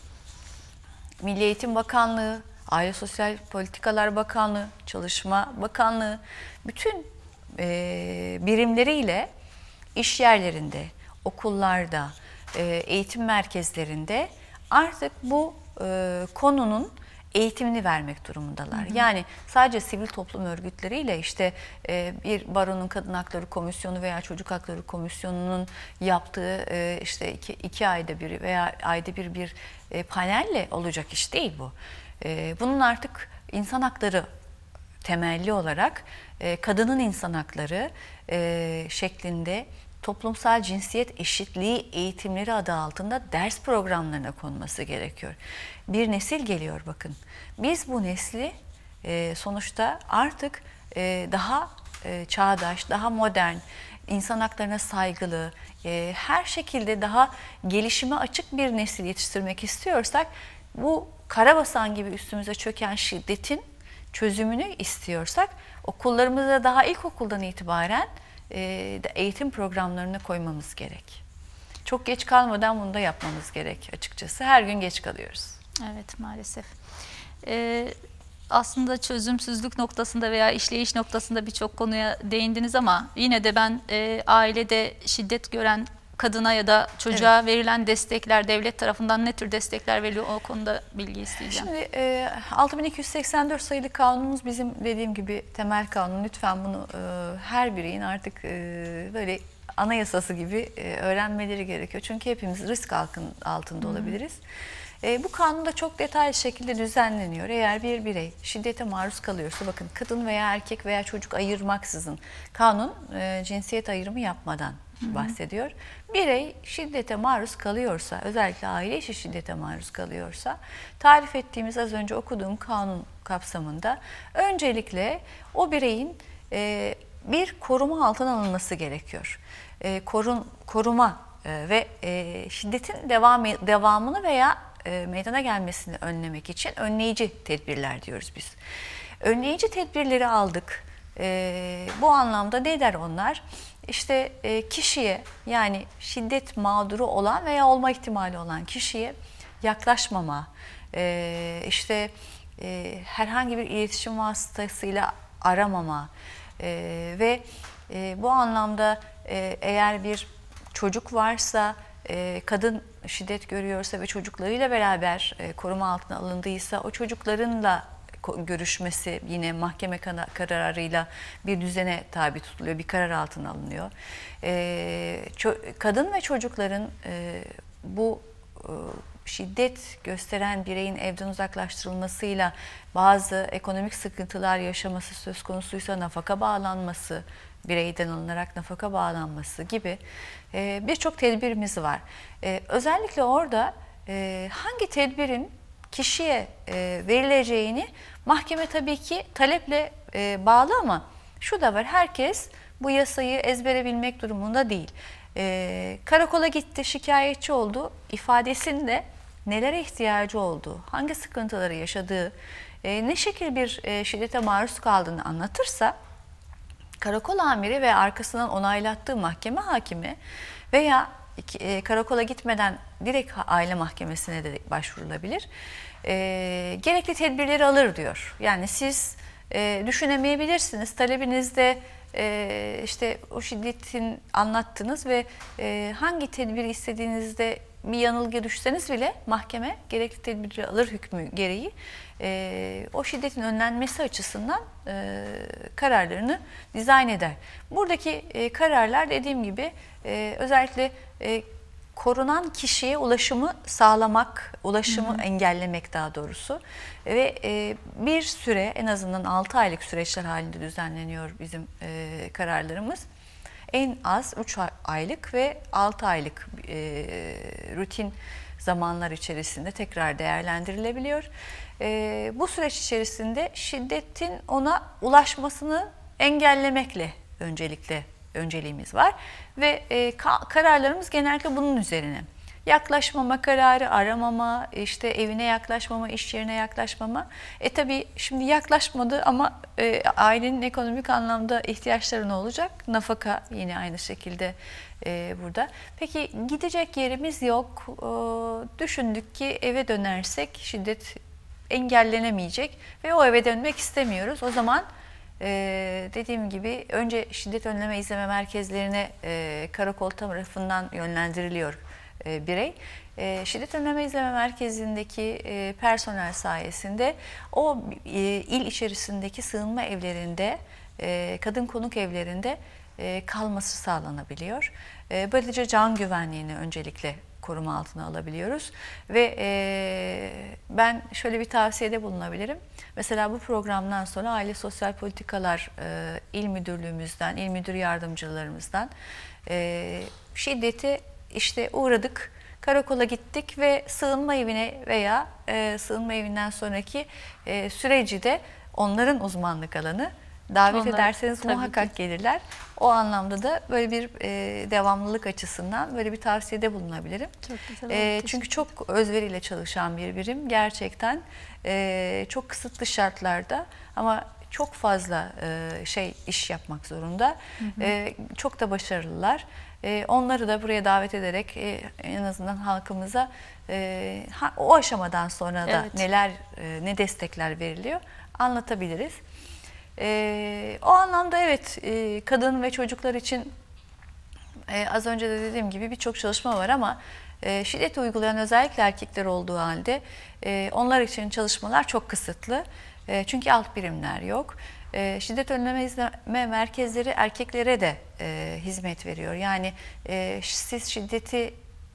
Milli Eğitim Bakanlığı, Aile Sosyal Politikalar Bakanlığı, Çalışma Bakanlığı, bütün e, birimleriyle iş yerlerinde, okullarda, e, eğitim merkezlerinde artık bu e, konunun eğitimini vermek durumundalar. Hı hı. Yani sadece sivil toplum örgütleriyle işte e, bir baronun kadın hakları komisyonu veya çocuk hakları komisyonunun yaptığı e, işte iki, iki ayda bir veya ayda bir bir e, panelle olacak iş değil bu. E, bunun artık insan hakları temelli olarak e, kadının insan hakları e, şeklinde toplumsal cinsiyet eşitliği eğitimleri adı altında ders programlarına konması gerekiyor. Bir nesil geliyor bakın. Biz bu nesli e, sonuçta artık e, daha e, çağdaş, daha modern, insan haklarına saygılı, e, her şekilde daha gelişime açık bir nesil yetiştirmek istiyorsak bu karabasan gibi üstümüze çöken şiddetin çözümünü istiyorsak okullarımıza daha ilkokuldan itibaren e, eğitim programlarına koymamız gerek. Çok geç kalmadan bunu da yapmamız gerek açıkçası. Her gün geç kalıyoruz. Evet, maalesef. Ee, aslında çözümsüzlük noktasında veya işleyiş noktasında birçok konuya değindiniz ama yine de ben e, ailede şiddet gören kadına ya da çocuğa evet. verilen destekler, devlet tarafından ne tür destekler veriliyor, o konuda bilgi isteyeceğim. Şimdi e, altı bin iki yüz seksen dört sayılı kanunumuz bizim dediğim gibi temel kanun. Lütfen bunu e, her bireyin artık e, böyle anayasası gibi e, öğrenmeleri gerekiyor. Çünkü hepimiz risk altında hmm. olabiliriz. E, bu kanunda çok detaylı şekilde düzenleniyor. Eğer bir birey şiddete maruz kalıyorsa, bakın kadın veya erkek veya çocuk ayırmaksızın kanun e, cinsiyet ayrımı yapmadan Hı-hı. bahsediyor. Birey şiddete maruz kalıyorsa, özellikle aile içi şiddete maruz kalıyorsa, tarif ettiğimiz az önce okuduğum kanun kapsamında öncelikle o bireyin e, bir koruma altına alınması gerekiyor. E, korun, koruma e, ve e, şiddetin devam, devamını veya e, meydana gelmesini önlemek için önleyici tedbirler diyoruz biz. Önleyici tedbirleri aldık. E, bu anlamda ne der onlar? İşte e, kişiye, yani şiddet mağduru olan veya olma ihtimali olan kişiye yaklaşmama, e, işte e, herhangi bir iletişim vasıtasıyla aramama e, ve e, bu anlamda e, eğer bir çocuk varsa, e, kadın şiddet görüyorsa ve çocuklarıyla beraber e, koruma altına alındıysa o çocukların da görüşmesi yine mahkeme kararıyla bir düzene tabi tutuluyor, bir karar altına alınıyor. Ee, kadın ve çocukların e, bu e, şiddet gösteren bireyin evden uzaklaştırılmasıyla bazı ekonomik sıkıntılar yaşaması söz konusuysa nafaka bağlanması, bireyden alınarak nafaka bağlanması gibi e, birçok tedbirimiz var. E, özellikle orada e, hangi tedbirin kişiye e, verileceğini mahkeme tabii ki taleple e, bağlı ama şu da var, herkes bu yasayı ezbere bilmek durumunda değil. E, karakola gitti, şikayetçi oldu, ifadesinde nelere ihtiyacı olduğu, hangi sıkıntıları yaşadığı, e, ne şekil bir e, şiddete maruz kaldığını anlatırsa karakol amiri ve arkasından onaylattığı mahkeme hakimi veya e, karakola gitmeden direkt aile mahkemesine de başvurulabilir. E, gerekli tedbirleri alır diyor. Yani siz e, düşünemeyebilirsiniz. Talebinizde e, işte o şiddetin anlattınız ve e, hangi tedbiri istediğinizde bir yanılgı düşseniz bile mahkeme gerekli tedbiri alır hükmü gereği e, o şiddetin önlenmesi açısından e, kararlarını dizayn eder. Buradaki e, kararlar dediğim gibi e, özellikle e, korunan kişiye ulaşımı sağlamak, ulaşımı hı hı. engellemek daha doğrusu ve e, bir süre, en azından altı aylık süreçler halinde düzenleniyor bizim e, kararlarımız. En az üç aylık ve altı aylık e, rutin zamanlar içerisinde tekrar değerlendirilebiliyor. E, bu süreç içerisinde şiddetin ona ulaşmasını engellemekle öncelikle önceliğimiz var ve e, ka kararlarımız genellikle bunun üzerine. Yaklaşmama kararı, aramama, işte evine yaklaşmama, iş yerine yaklaşmama. E tabii şimdi yaklaşmadı ama e, ailenin ekonomik anlamda ihtiyaçları ne olacak? Nafaka yine aynı şekilde e, burada. Peki gidecek yerimiz yok. E, düşündük ki eve dönersek şiddet engellenemeyecek ve o eve dönmek istemiyoruz. O zaman Ee, dediğim gibi önce şiddet önleme izleme merkezlerine e, karakol tarafından yönlendiriliyor e, birey. E, şiddet önleme izleme merkezindeki e, personel sayesinde o e, il içerisindeki sığınma evlerinde, e, kadın konuk evlerinde e, kalması sağlanabiliyor. E, böylece can güvenliğini öncelikle koruma altına alabiliyoruz ve e, ben şöyle bir tavsiyede bulunabilirim. Mesela bu programdan sonra Aile Sosyal Politikalar e, İl Müdürlüğümüzden, İl Müdür Yardımcılarımızdan e, şiddete işte uğradık, karakola gittik ve sığınma evine veya e, sığınma evinden sonraki e, süreci de onların uzmanlık alanı. Davet Onlar, ederseniz muhakkak ki. gelirler. O anlamda da böyle bir e, devamlılık açısından böyle bir tavsiyede bulunabilirim. Çok güzel. E, çünkü çok özveriyle çalışan bir birim. Gerçekten e, çok kısıtlı şartlarda ama çok fazla e, şey iş yapmak zorunda. Hı hı. E, çok da başarılılar. E, onları da buraya davet ederek e, en azından halkımıza e, ha, o aşamadan sonra da evet. neler e, ne destekler veriliyor anlatabiliriz. Ee, o anlamda evet e, kadın ve çocuklar için e, az önce de dediğim gibi birçok çalışma var ama e, şiddet uygulayan özellikle erkekler olduğu halde e, onlar için çalışmalar çok kısıtlı. E, çünkü alt birimler yok. E, şiddet önleme izleme merkezleri erkeklere de e, hizmet veriyor. Yani e, siz şiddeti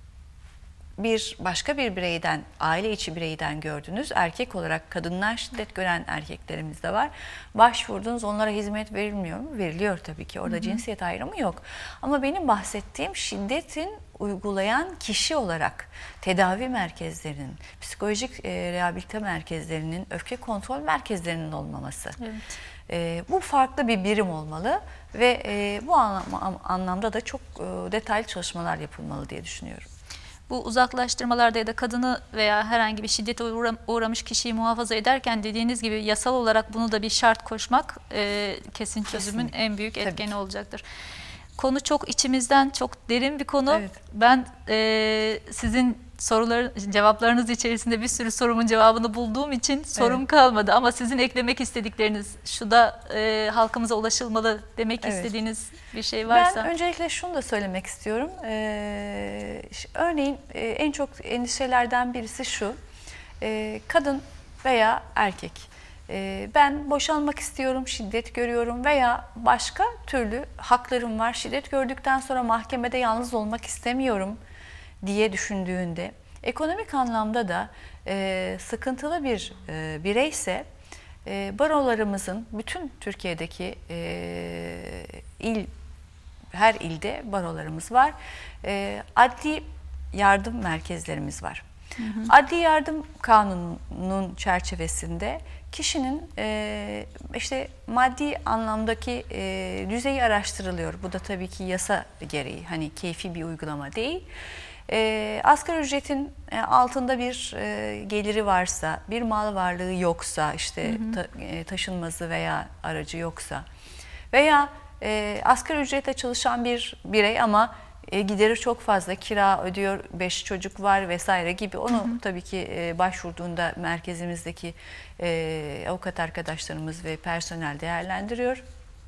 bir başka bir bireyden, aile içi bireyden gördünüz. Erkek olarak kadınlar şiddet gören erkeklerimiz de var. Başvurdunuz, onlara hizmet verilmiyor mu? Veriliyor tabii ki. Orada hı hı. cinsiyet ayrımı yok. Ama benim bahsettiğim şiddetin uygulayan kişi olarak tedavi merkezlerinin, psikolojik e, rehabilite merkezlerinin, öfke kontrol merkezlerinin olmaması. Evet. E, bu farklı bir birim olmalı ve e, bu anlam anlamda da çok e, detaylı çalışmalar yapılmalı diye düşünüyorum. Bu uzaklaştırmalarda ya da kadını veya herhangi bir şiddete uğramış kişiyi muhafaza ederken dediğiniz gibi yasal olarak bunu da bir şart koşmak e, kesin çözümün Kesinlikle. en büyük etkeni Tabii. olacaktır. Konu çok içimizden, çok derin bir konu. Evet. Ben e, sizin soruları, cevaplarınız içerisinde bir sürü sorumun cevabını bulduğum için sorum evet. kalmadı. Ama sizin eklemek istedikleriniz, şu da e, halkımıza ulaşılmalı demek evet. istediğiniz bir şey varsa. Ben öncelikle şunu da söylemek istiyorum. Ee, örneğin e, en çok endişelerden birisi şu. E, kadın veya erkek. E, ben boşanmak istiyorum, şiddet görüyorum veya başka türlü haklarım var. Şiddet gördükten sonra mahkemede yalnız olmak istemiyorum diye düşündüğünde, ekonomik anlamda da e, sıkıntılı bir e, bireyse e, barolarımızın bütün Türkiye'deki e, il her ilde barolarımız var. E, adli yardım merkezlerimiz var. Hı hı. Adli yardım kanununun çerçevesinde kişinin e, işte maddi anlamdaki e, düzeyi araştırılıyor. Bu da tabii ki yasa gereği, hani keyfi bir uygulama değil. E, asgari ücretin altında bir e, geliri varsa, bir mal varlığı yoksa, işte hı hı. Ta, e, taşınmazı veya aracı yoksa veya e, asgari ücretle çalışan bir birey ama e, gideri çok fazla, kira ödüyor, beş çocuk var vesaire gibi, onu hı hı. tabii ki e, başvurduğunda merkezimizdeki e, avukat arkadaşlarımız ve personel değerlendiriyor.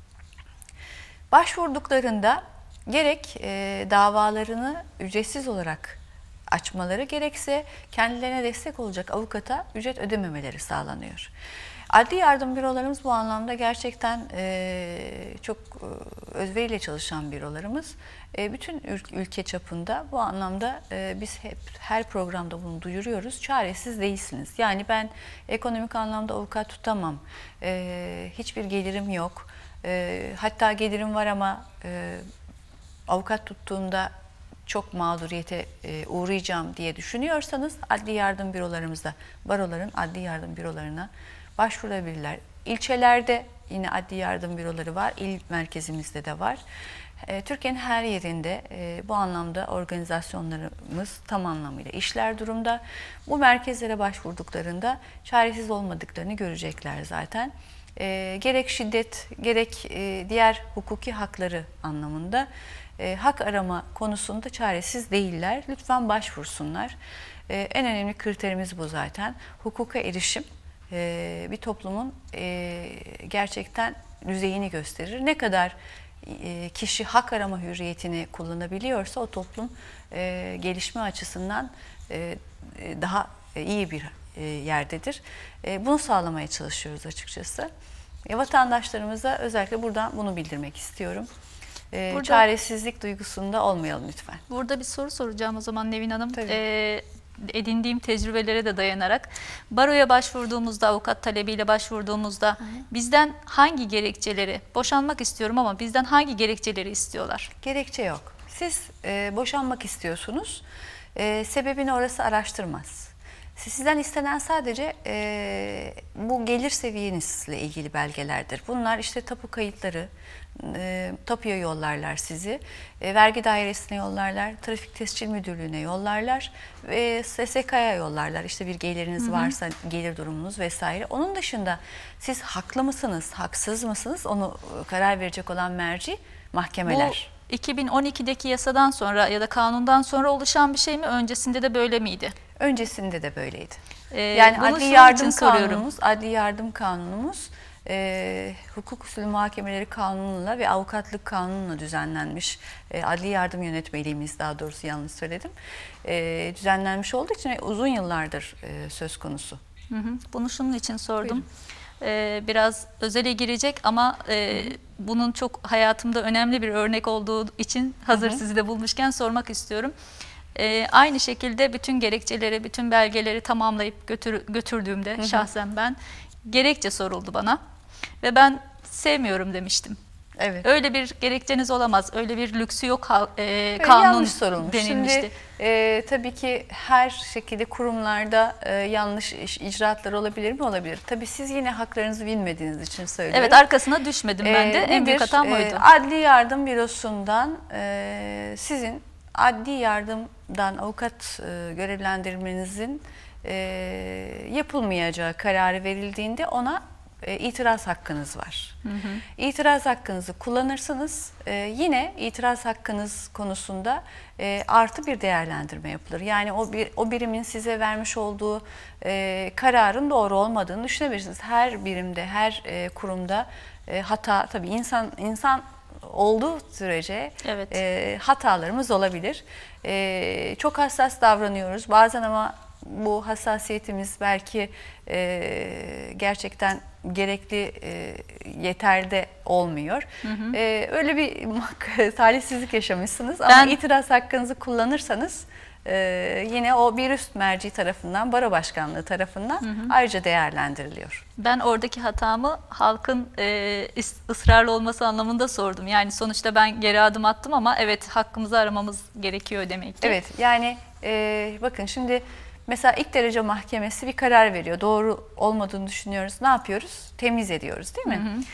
Başvurduklarında gerek e, davalarını ücretsiz olarak açmaları, gerekse kendilerine destek olacak avukata ücret ödememeleri sağlanıyor. Adli yardım bürolarımız bu anlamda gerçekten e, çok e, özveriyle çalışan bürolarımız. E, bütün ülke çapında bu anlamda e, biz hep her programda bunu duyuruyoruz. Çaresiz değilsiniz. Yani ben ekonomik anlamda avukat tutamam, e, hiçbir gelirim yok, e, hatta gelirim var ama e, avukat tuttuğumda çok mağduriyete e, uğrayacağım diye düşünüyorsanız adli yardım bürolarımızda, baroların adli yardım bürolarına başvurabilirler. İlçelerde yine adli yardım büroları var, il merkezimizde de var. E, Türkiye'nin her yerinde e, bu anlamda organizasyonlarımız tam anlamıyla işler durumda. Bu merkezlere başvurduklarında çaresiz olmadıklarını görecekler zaten. E, gerek şiddet, gerek e, diğer hukuki hakları anlamında e, hak arama konusunda çaresiz değiller. Lütfen başvursunlar. E, en önemli kriterimiz bu zaten. Hukuka erişim e, bir toplumun e, gerçekten düzeyini gösterir. Ne kadar e, kişi hak arama hürriyetini kullanabiliyorsa o toplum e, gelişme açısından e, daha iyi bir e, yerdedir. E, bunu sağlamaya çalışıyoruz açıkçası. E, vatandaşlarımıza özellikle buradan bunu bildirmek istiyorum. E, Burada, çaresizlik duygusunda olmayalım lütfen. Burada bir soru soracağım o zaman Nevin Hanım. E, edindiğim tecrübelere de dayanarak. Baroya başvurduğumuzda, avukat talebiyle başvurduğumuzda Hı. bizden hangi gerekçeleri, boşanmak istiyorum ama bizden hangi gerekçeleri istiyorlar? Gerekçe yok. Siz e, boşanmak istiyorsunuz. E, sebebini orası araştırmaz. Sizden istenen sadece e, bu gelir seviyenizle ilgili belgelerdir. Bunlar işte tapu kayıtları, e, tapuya yollarlar sizi, e, vergi dairesine yollarlar, trafik tescil müdürlüğüne yollarlar ve S S K'ya yollarlar. İşte bir geliriniz hı hı. varsa, gelir durumunuz vesaire. Onun dışında siz haklı mısınız, haksız mısınız onu karar verecek olan merci mahkemeler. Bu iki bin on ikideki yasadan sonra ya da kanundan sonra oluşan bir şey mi? Öncesinde de böyle miydi? Öncesinde de böyleydi. Ee, yani adli yardım kanunumuz, adli yardım kanunumuz e, hukuk usulü muhakemeleri kanunuyla ve avukatlık kanunuyla düzenlenmiş. E, adli yardım yönetmeliğimiz, daha doğrusu yanlış söyledim. E, düzenlenmiş olduğu için uzun yıllardır e, söz konusu. Hı hı. Bunu şunun için sordum. Ee, biraz özele girecek ama e, bunun çok hayatımda önemli bir örnek olduğu için hazır hı hı. sizi de bulmuşken sormak istiyorum. Ee, aynı şekilde bütün gerekçeleri, bütün belgeleri tamamlayıp götür, götürdüğümde hı hı. şahsen ben gerekçe soruldu bana ve ben sevmiyorum demiştim. Evet. Öyle bir gerekçeniz olamaz, öyle bir lüksü yok e, kanun yanlış sorulmuş. denilmişti. Şimdi e, tabii ki her şekilde kurumlarda e, yanlış icraatlar olabilir mi? Olabilir. Tabii siz yine haklarınızı bilmediğiniz için söylüyorum. Evet, arkasına düşmedim ben de. E, en büyük hatam oydu. E, adli yardım bürosundan e, sizin adli yardımdan avukat e, görevlendirmenizin e, yapılmayacağı kararı verildiğinde ona e, itiraz hakkınız var. Hı hı. İtiraz hakkınızı kullanırsanız e, yine itiraz hakkınız konusunda e, artı bir değerlendirme yapılır. Yani o bir o birimin size vermiş olduğu e, kararın doğru olmadığını düşünebilirsiniz. Her birimde, her e, kurumda e, hata, tabii insan insan olduğu sürece evet. e, hatalarımız olabilir. E, çok hassas davranıyoruz bazen ama bu hassasiyetimiz belki e, gerçekten gerekli e, yeterde olmuyor. Hı hı. E, öyle bir talihsizlik yaşamışsınız ben, ama itiraz hakkınızı kullanırsanız e, yine o bir üst merci tarafından, baro başkanlığı tarafından hı hı. ayrıca değerlendiriliyor. Ben oradaki hatamı halkın e, ısrarlı olması anlamında sordum. Yani sonuçta ben geri adım attım ama evet hakkımızı aramamız gerekiyor demek ki. Evet, yani e, bakın şimdi mesela ilk derece mahkemesi bir karar veriyor. Doğru olmadığını düşünüyoruz. Ne yapıyoruz? Temiz ediyoruz değil mi? Hı hı.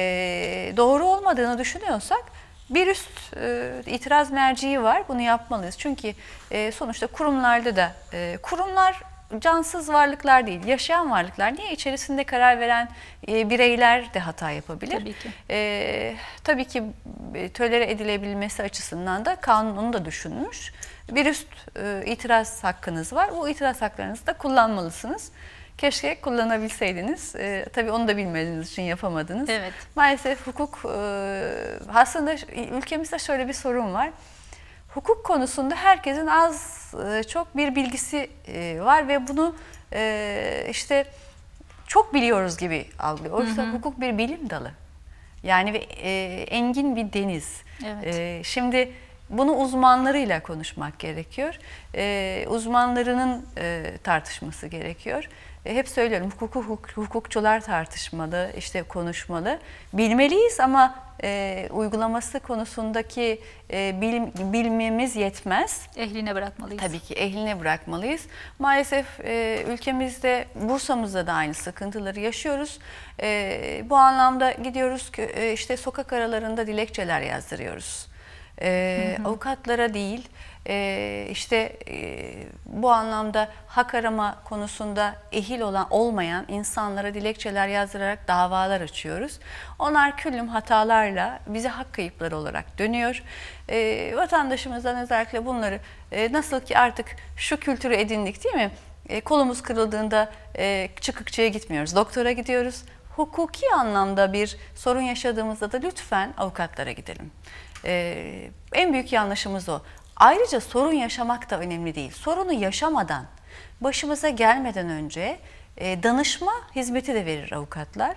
E, doğru olmadığını düşünüyorsak bir üst e, itiraz merciği var. Bunu yapmalıyız. Çünkü e, sonuçta kurumlarda da e, kurumlar cansız varlıklar değil, yaşayan varlıklar. Niye? İçerisinde karar veren e, bireyler de hata yapabilir. Tabii ki. E, tabii ki e, tolere edilebilmesi açısından da kanun onu da düşünmüş. Bir üst e, itiraz hakkınız var. Bu itiraz haklarınızı da kullanmalısınız. Keşke kullanabilseydiniz. E, tabii onu da bilmediğiniz için yapamadınız. Evet. Maalesef hukuk, e, aslında ülkemizde şöyle bir sorun var. Hukuk konusunda herkesin az e, çok bir bilgisi e, var ve bunu e, işte çok biliyoruz gibi algılıyor. Oysa hukuk bir bilim dalı. Yani e, engin bir deniz. Evet. E, şimdi bunu uzmanlarıyla konuşmak gerekiyor. E, uzmanlarının e, tartışması gerekiyor. E, hep söylüyorum, hukuku hukuk, hukukçular tartışmalı, işte konuşmalı. Bilmeliyiz ama e, uygulaması konusundaki e, bilim, bilmemiz yetmez. Ehline bırakmalıyız. Tabii ki ehline bırakmalıyız. Maalesef e, ülkemizde, Bursa'mızda da aynı sıkıntıları yaşıyoruz. E, bu anlamda gidiyoruz ki e, işte sokak aralarında dilekçeler yazdırıyoruz. E, hı hı. Avukatlara değil, e, işte e, bu anlamda hak arama konusunda ehil olan olmayan insanlara dilekçeler yazdırarak davalar açıyoruz. Onlar küllüm hatalarla bize hak kayıpları olarak dönüyor. E, vatandaşımızdan özellikle bunları e, nasıl ki artık şu kültürü edindik, değil mi? E, kolumuz kırıldığında e, çıkıkçıya gitmiyoruz, doktora gidiyoruz. Hukuki anlamda bir sorun yaşadığımızda da lütfen avukatlara gidelim. Ee, en büyük yanlışımız o. Ayrıca sorun yaşamak da önemli değil. Sorunu yaşamadan, başımıza gelmeden önce e, danışma hizmeti de verir avukatlar.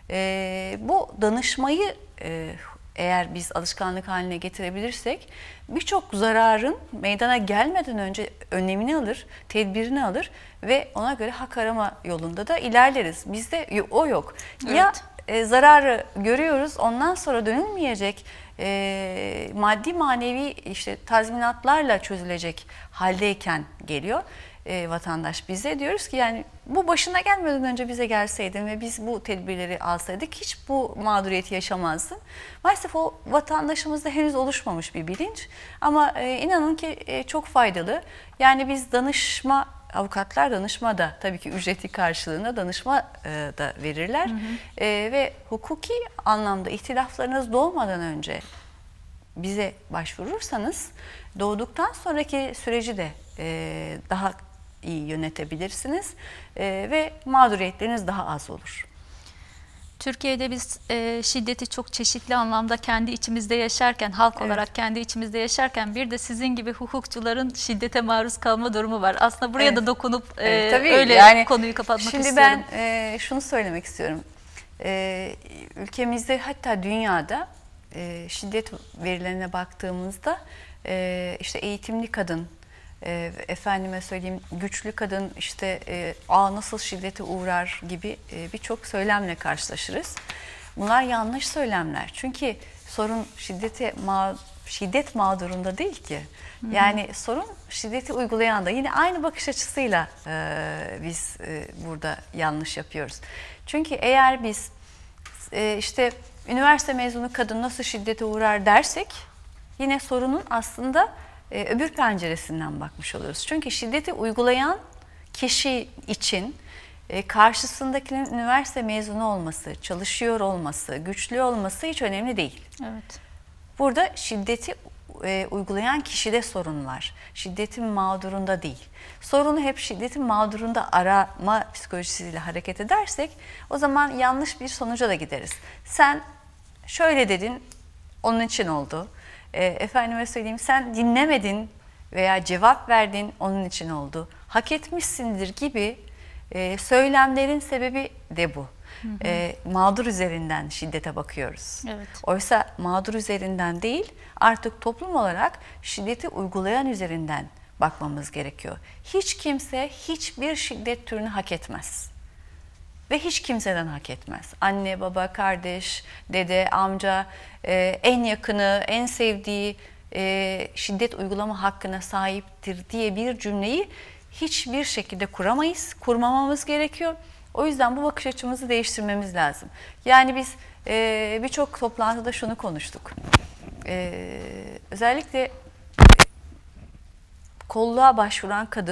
E, bu danışmayı e, eğer biz alışkanlık haline getirebilirsek birçok zararın meydana gelmeden önce önlemini alır, tedbirini alır ve ona göre hak arama yolunda da ilerleriz. Bizde o yok. Evet. Ya e, zararı görüyoruz, ondan sonra dönülmeyecek e, maddi manevi işte tazminatlarla çözülecek haldeyken geliyor e, vatandaş bize. Diyoruz ki yani bu başına gelmeden önce bize gelseydin ve biz bu tedbirleri alsaydık hiç bu mağduriyeti yaşamazdın. Maalesef o vatandaşımızda henüz oluşmamış bir bilinç ama e, inanın ki e, çok faydalı. Yani biz danışma, avukatlar danışma da tabii ki ücreti karşılığında danışma e, da verirler. Hı hı. E, ve hukuki anlamda ihtilaflarınız doğmadan önce bize başvurursanız doğduktan sonraki süreci de e, daha iyi yönetebilirsiniz e, ve mağduriyetleriniz daha az olur. Türkiye'de biz e, şiddeti çok çeşitli anlamda kendi içimizde yaşarken, halk Evet. olarak kendi içimizde yaşarken bir de sizin gibi hukukçuların şiddete maruz kalma durumu var. Aslında buraya Evet. da dokunup e, Evet, tabii. öyle Yani konuyu kapatmak şimdi istiyorum. ben e, şunu söylemek istiyorum. E, ülkemizde hatta dünyada e, şiddet verilerine baktığımızda e, işte eğitimli kadın, e, efendime söyleyeyim güçlü kadın işte e, aa nasıl şiddete uğrar gibi e, birçok söylemle karşılaşırız. Bunlar yanlış söylemler. Çünkü sorun şiddete ma şiddet mağdurunda değil ki. Yani sorun şiddeti uygulayan da. Yine aynı bakış açısıyla e, biz e, burada yanlış yapıyoruz. Çünkü eğer biz e, işte üniversite mezunu kadın nasıl şiddete uğrar dersek yine sorunun aslında e, öbür penceresinden bakmış oluyoruz. Çünkü şiddeti uygulayan kişi için e, karşısındakinin üniversite mezunu olması, çalışıyor olması, güçlü olması hiç önemli değil. Evet. Burada şiddeti e, uygulayan kişide sorun var. Şiddetin mağdurunda değil. Sorunu hep şiddetin mağdurunda arama psikolojisiyle hareket edersek o zaman yanlış bir sonuca da gideriz. Sen şöyle dedin, onun için oldu. E, efendime söyleyeyim, sen dinlemedin veya cevap verdin, onun için oldu. Hak etmişsindir gibi e, söylemlerin sebebi de bu. Hı hı. E, mağdur üzerinden şiddete bakıyoruz. Evet. Oysa mağdur üzerinden değil, artık toplum olarak şiddeti uygulayan üzerinden bakmamız gerekiyor. Hiç kimse hiçbir şiddet türünü hak etmez. Ve hiç kimseden hak etmez. Anne, baba, kardeş, dede, amca, e, en yakını, en sevdiği e, şiddet uygulama hakkına sahiptir diye bir cümleyi hiçbir şekilde kuramayız, kurmamamız gerekiyor. O yüzden bu bakış açımızı değiştirmemiz lazım. Yani biz e, birçok toplantıda şunu konuştuk. E, özellikle kolluğa başvuran kadın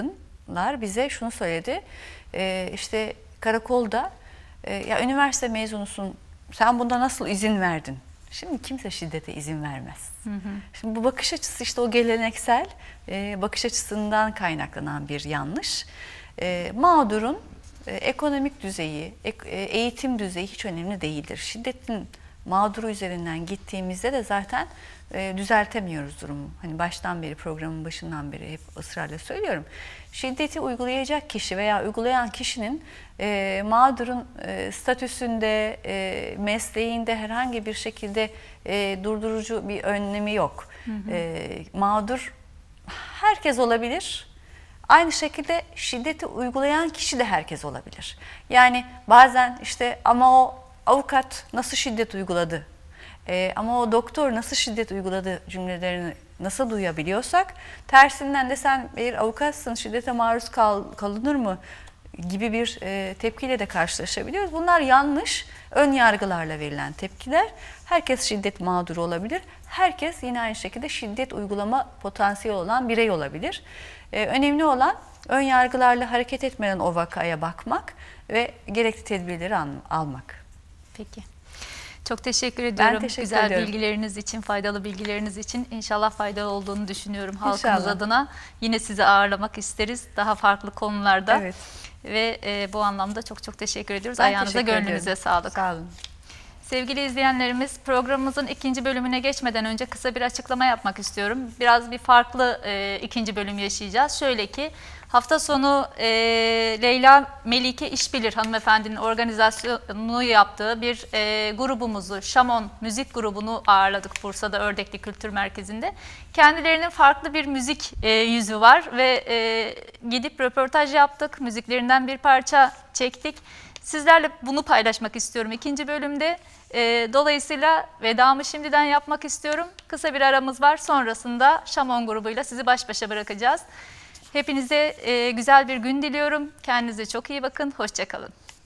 uzmanlar bize şunu söyledi. E, işte karakolda e, ya üniversite mezunusun, sen bunda nasıl izin verdin? Şimdi kimse şiddete izin vermez. Hı hı. Şimdi bu bakış açısı işte o geleneksel e, bakış açısından kaynaklanan bir yanlış. E, mağdurun e, ekonomik düzeyi, ek, e, eğitim düzeyi hiç önemli değildir. Şiddetin mağduru üzerinden gittiğimizde de zaten e, düzeltemiyoruz durumu. Hani baştan beri, programın başından beri hep ısrarla söylüyorum. Şiddeti uygulayacak kişi veya uygulayan kişinin e, mağdurun e, statüsünde, e, mesleğinde herhangi bir şekilde e, durdurucu bir önlemi yok. Hı hı. E, mağdur herkes olabilir. Aynı şekilde şiddeti uygulayan kişi de herkes olabilir. Yani bazen işte ama o avukat nasıl şiddet uyguladı, ee, ama o doktor nasıl şiddet uyguladı cümlelerini nasıl duyabiliyorsak, tersinden de sen bir avukatsın, şiddete maruz kal, kalınır mı gibi bir e, tepkiyle de karşılaşabiliyoruz. Bunlar yanlış, ön yargılarla verilen tepkiler. Herkes şiddet mağduru olabilir. Herkes yine aynı şekilde şiddet uygulama potansiyeli olan birey olabilir. Ee, önemli olan ön yargılarla hareket etmeden o vakaya bakmak ve gerekli tedbirleri al almak. Peki. Çok teşekkür ediyorum. Ben teşekkür Güzel ediyorum. bilgileriniz için, faydalı bilgileriniz için. İnşallah faydalı olduğunu düşünüyorum halkımız İnşallah. adına. Yine sizi ağırlamak isteriz daha farklı konularda. Evet. Ve e, bu anlamda çok çok teşekkür ediyoruz. Ben Ayağınıza, teşekkür gönlünüze ediyorum. sağlık. Sağ olun. Sevgili izleyenlerimiz, programımızın ikinci bölümüne geçmeden önce kısa bir açıklama yapmak istiyorum. Biraz bir farklı e, ikinci bölüm yaşayacağız. Şöyle ki, hafta sonu e, Leyla Melike İşbilir hanımefendinin organizasyonu yaptığı bir e, grubumuzu, Şamon Müzik grubunu ağırladık Bursa'da Ördekli Kültür Merkezi'nde. Kendilerinin farklı bir müzik e, yüzü var ve e, gidip röportaj yaptık, müziklerinden bir parça çektik. Sizlerle bunu paylaşmak istiyorum ikinci bölümde. E, dolayısıyla vedamı şimdiden yapmak istiyorum. Kısa bir aramız var. Sonrasında Şamon grubuyla sizi baş başa bırakacağız. Hepinize e, güzel bir gün diliyorum. Kendinize çok iyi bakın. Hoşça kalın.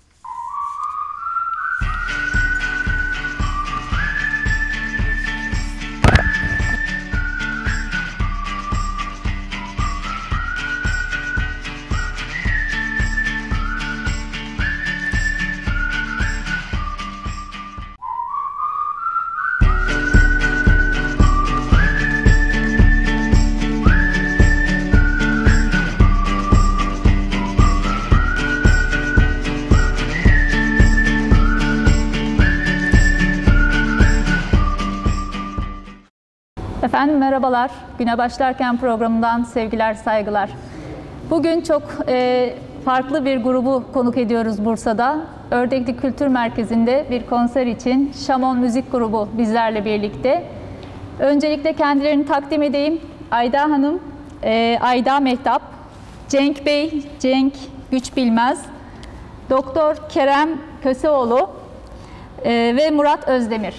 Efendim merhabalar. Güne başlarken programından sevgiler, saygılar. Bugün çok e, farklı bir grubu konuk ediyoruz Bursa'da. Ördekli Kültür Merkezi'nde bir konser için Şamon Müzik grubu bizlerle birlikte. Öncelikle kendilerini takdim edeyim. Ayda Hanım, e, Ayda Mehtap, Cenk Bey, Cenk Güçbilmez, Doktor Kerem Köseoğlu e, ve Murat Özdemir.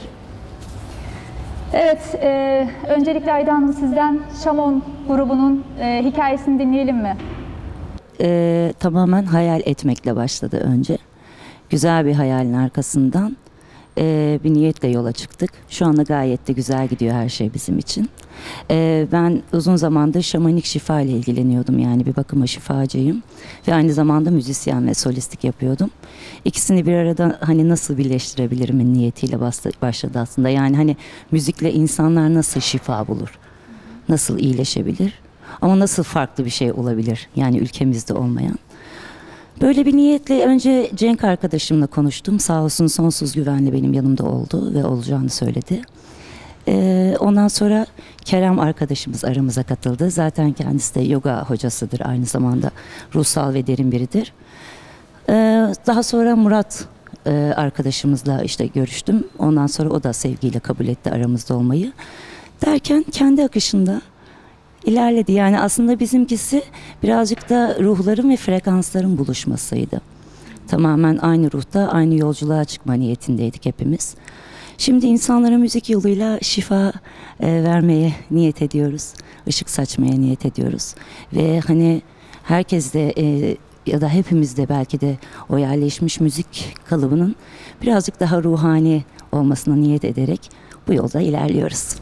Evet, e, öncelikle Ayda Hanım sizden Şamon grubunun e, hikayesini dinleyelim mi? E, tamamen hayal etmekle başladı önce. Güzel bir hayalin arkasından e, bir niyetle yola çıktık. Şu anda gayet de güzel gidiyor her şey bizim için. E, ben uzun zamandır şamanik şifa ile ilgileniyordum, yani bir bakıma şifacıyım. Ve aynı zamanda müzisyen ve solistlik yapıyordum. İkisini bir arada hani nasıl birleştirebilirim niyetiyle başladı aslında. Yani hani müzikle insanlar nasıl şifa bulur? Nasıl iyileşebilir? Ama nasıl farklı bir şey olabilir? Yani ülkemizde olmayan. Böyle bir niyetle önce Cenk arkadaşımla konuştum. Sağ olsun sonsuz güvenle benim yanımda oldu ve olacağını söyledi. Ee, ondan sonra Kerem arkadaşımız aramıza katıldı. Zaten kendisi de yoga hocasıdır, aynı zamanda ruhsal ve derin biridir. Ee, daha sonra Murat e, arkadaşımızla işte görüştüm. Ondan sonra o da sevgiyle kabul etti aramızda olmayı. Derken kendi akışında ilerledi. Yani aslında bizimkisi birazcık da ruhların ve frekansların buluşmasıydı. Tamamen aynı ruhta, aynı yolculuğa çıkma niyetindeydik hepimiz. Şimdi insanlara müzik yoluyla şifa e, vermeye niyet ediyoruz. Işık saçmaya niyet ediyoruz. Ve hani herkes de e, ya da hepimiz de belki de o yerleşmiş müzik kalıbının birazcık daha ruhani olmasına niyet ederek bu yolda ilerliyoruz.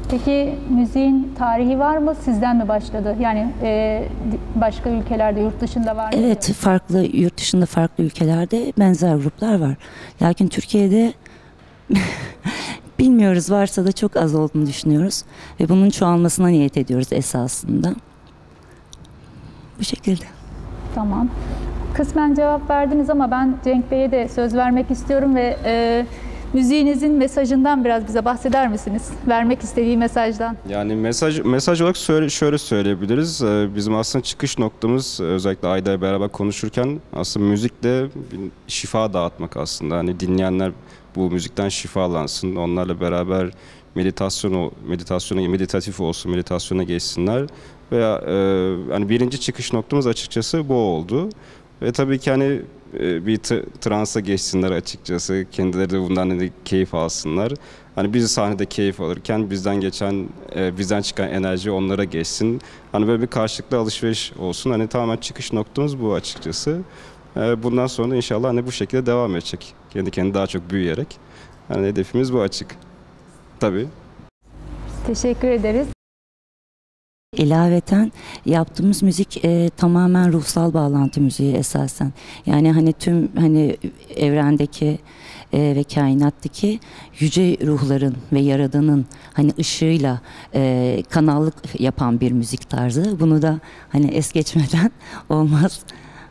Peki müziğin tarihi var mı? Sizden mi başladı? Yani e, başka ülkelerde, yurt dışında var mı? Evet, farklı yurt dışında farklı ülkelerde benzer gruplar var. Lakin Türkiye'de bilmiyoruz, varsa da çok az olduğunu düşünüyoruz ve bunun çoğalmasına niyet ediyoruz esasında. Bu şekilde. Tamam. Kısmen cevap verdiniz ama ben Cenk Bey'e de söz vermek istiyorum ve e, müziğinizin mesajından biraz bize bahseder misiniz? Vermek istediği mesajdan. Yani mesaj mesaj olarak söyle, şöyle söyleyebiliriz. Ee, Bizim aslında çıkış noktamız, özellikle Ayda'yla beraber konuşurken aslında müzikle bir şifa dağıtmak aslında. Hani dinleyenler bu müzikten şifalansın, onlarla beraber meditasyon meditasyona meditatif olsun, meditasyona geçsinler veya e, hani birinci çıkış noktamız açıkçası bu oldu. Ve tabii ki hani bir transa geçsinler açıkçası. Kendileri de bundan hani keyif alsınlar. Hani biz sahnede keyif alırken bizden geçen, bizden çıkan enerji onlara geçsin. Hani böyle bir karşılıklı alışveriş olsun. Hani tamamen çıkış noktamız bu açıkçası. Bundan sonra inşallah hani bu şekilde devam edecek. Kendi kendine daha çok büyüyerek. Hani hedefimiz bu açık. Tabii. Teşekkür ederiz. İlaveten yaptığımız müzik e, tamamen ruhsal bağlantı müziği esasen. Yani hani tüm hani evrendeki e, ve kainattaki yüce ruhların ve Yaradan'ın hani ışığıyla e, kanallık yapan bir müzik tarzı. Bunu da hani es geçmeden olmaz.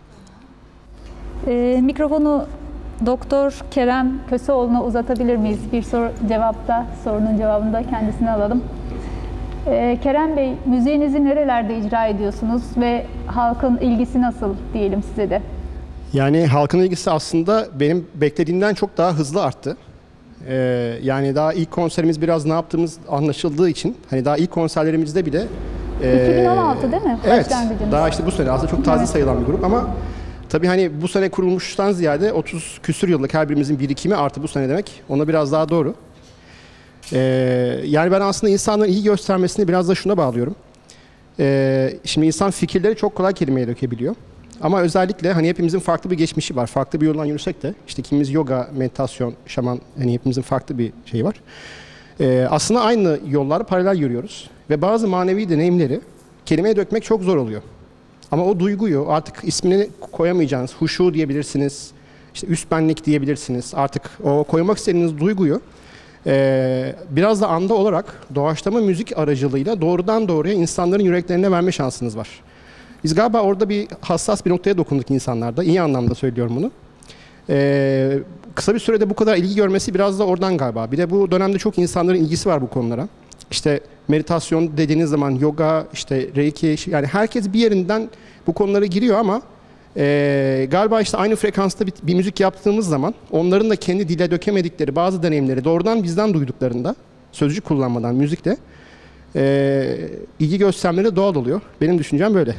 E, mikrofonu Doktor Kerem Köseoğlu'na uzatabilir miyiz? Bir soru cevapta, sorunun cevabını da kendisine alalım. Ee, Kerem Bey, müziğinizi nerelerde icra ediyorsunuz ve halkın ilgisi nasıl diyelim size de? Yani halkın ilgisi aslında benim beklediğimden çok daha hızlı arttı. Ee, yani daha ilk konserimiz biraz ne yaptığımız anlaşıldığı için, hani daha ilk konserlerimizde bile... E, iki bin on altı değil mi? Evet, daha işte bu sene aslında çok taze evet. sayılan bir grup ama tabii hani bu sene kurulmuştan ziyade otuz küsür yıllık her birimizin birikimi artı bu sene demek, ona biraz daha doğru. Ee, yani ben aslında insanların iyi göstermesini biraz da şuna bağlıyorum. Ee, şimdi insan fikirleri çok kolay kelimeye dökebiliyor. Ama özellikle hani hepimizin farklı bir geçmişi var. Farklı bir yoldan yürüsek de işte kimimiz yoga, meditasyon, şaman, hani hepimizin farklı bir şeyi var. Ee, aslında aynı yolları paralel yürüyoruz. Ve bazı manevi deneyimleri kelimeye dökmek çok zor oluyor. Ama o duyguyu artık ismini koyamayacağınız, huşu diyebilirsiniz, işte üst benlik diyebilirsiniz. Artık o koymak istediğiniz duyguyu Ee, biraz da anda olarak doğaçlama müzik aracılığıyla doğrudan doğruya insanların yüreklerine verme şansınız var. Biz galiba orada bir hassas bir noktaya dokunduk insanlarda. İyi anlamda söylüyorum bunu. Ee, kısa bir sürede bu kadar ilgi görmesi biraz da oradan galiba. Bir de bu dönemde çok insanların ilgisi var bu konulara. İşte meditasyon dediğiniz zaman yoga, işte reiki, yani herkes bir yerinden bu konulara giriyor ama Ee, galiba işte aynı frekansta bir, bir müzik yaptığımız zaman onların da kendi dile dökemedikleri bazı deneyimleri doğrudan bizden duyduklarında sözcük kullanmadan müzikle e, ilgi göstermeleri doğal oluyor. Benim düşüncem böyle.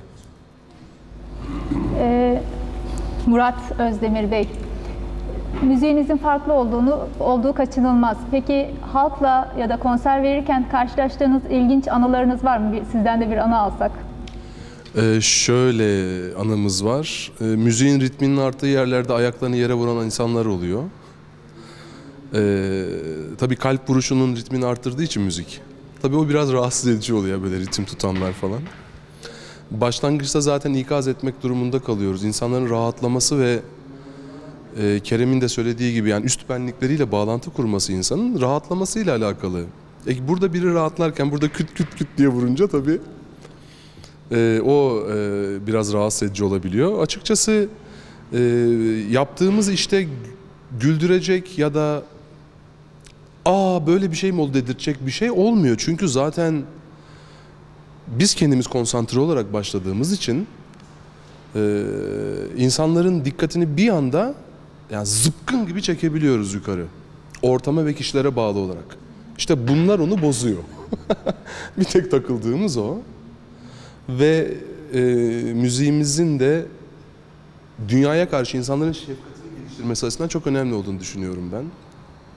Ee, Murat Özdemir Bey, müziğinizin farklı olduğunu olduğu kaçınılmaz. Peki halkla ya da konser verirken karşılaştığınız ilginç anılarınız var mı? Sizden de bir anı alsak. Ee, şöyle anımız var. Ee, müziğin ritminin arttığı yerlerde ayaklarını yere vuran insanlar oluyor. Ee, tabii kalp vuruşunun ritmini arttırdığı için müzik. Tabii o biraz rahatsız edici oluyor, böyle ritim tutanlar falan. Başlangıçta zaten ikaz etmek durumunda kalıyoruz. İnsanların rahatlaması ve e, Kerem'in de söylediği gibi yani üst benlikleriyle bağlantı kurması insanın rahatlamasıyla alakalı. E, burada biri rahatlarken burada küt küt küt diye vurunca tabii Ee, o e, biraz rahatsız edici olabiliyor. Açıkçası e, yaptığımız işte güldürecek ya da aa böyle bir şey mi oldu dedirtecek bir şey olmuyor. Çünkü zaten biz kendimiz konsantre olarak başladığımız için e, insanların dikkatini bir anda yani zıpkın gibi çekebiliyoruz yukarı. Ortama ve kişilere bağlı olarak. İşte bunlar onu bozuyor. Bir tek takıldığımız o. Ve e, müziğimizin de dünyaya karşı insanların şefkatini geliştirmesi açısından çok önemli olduğunu düşünüyorum ben.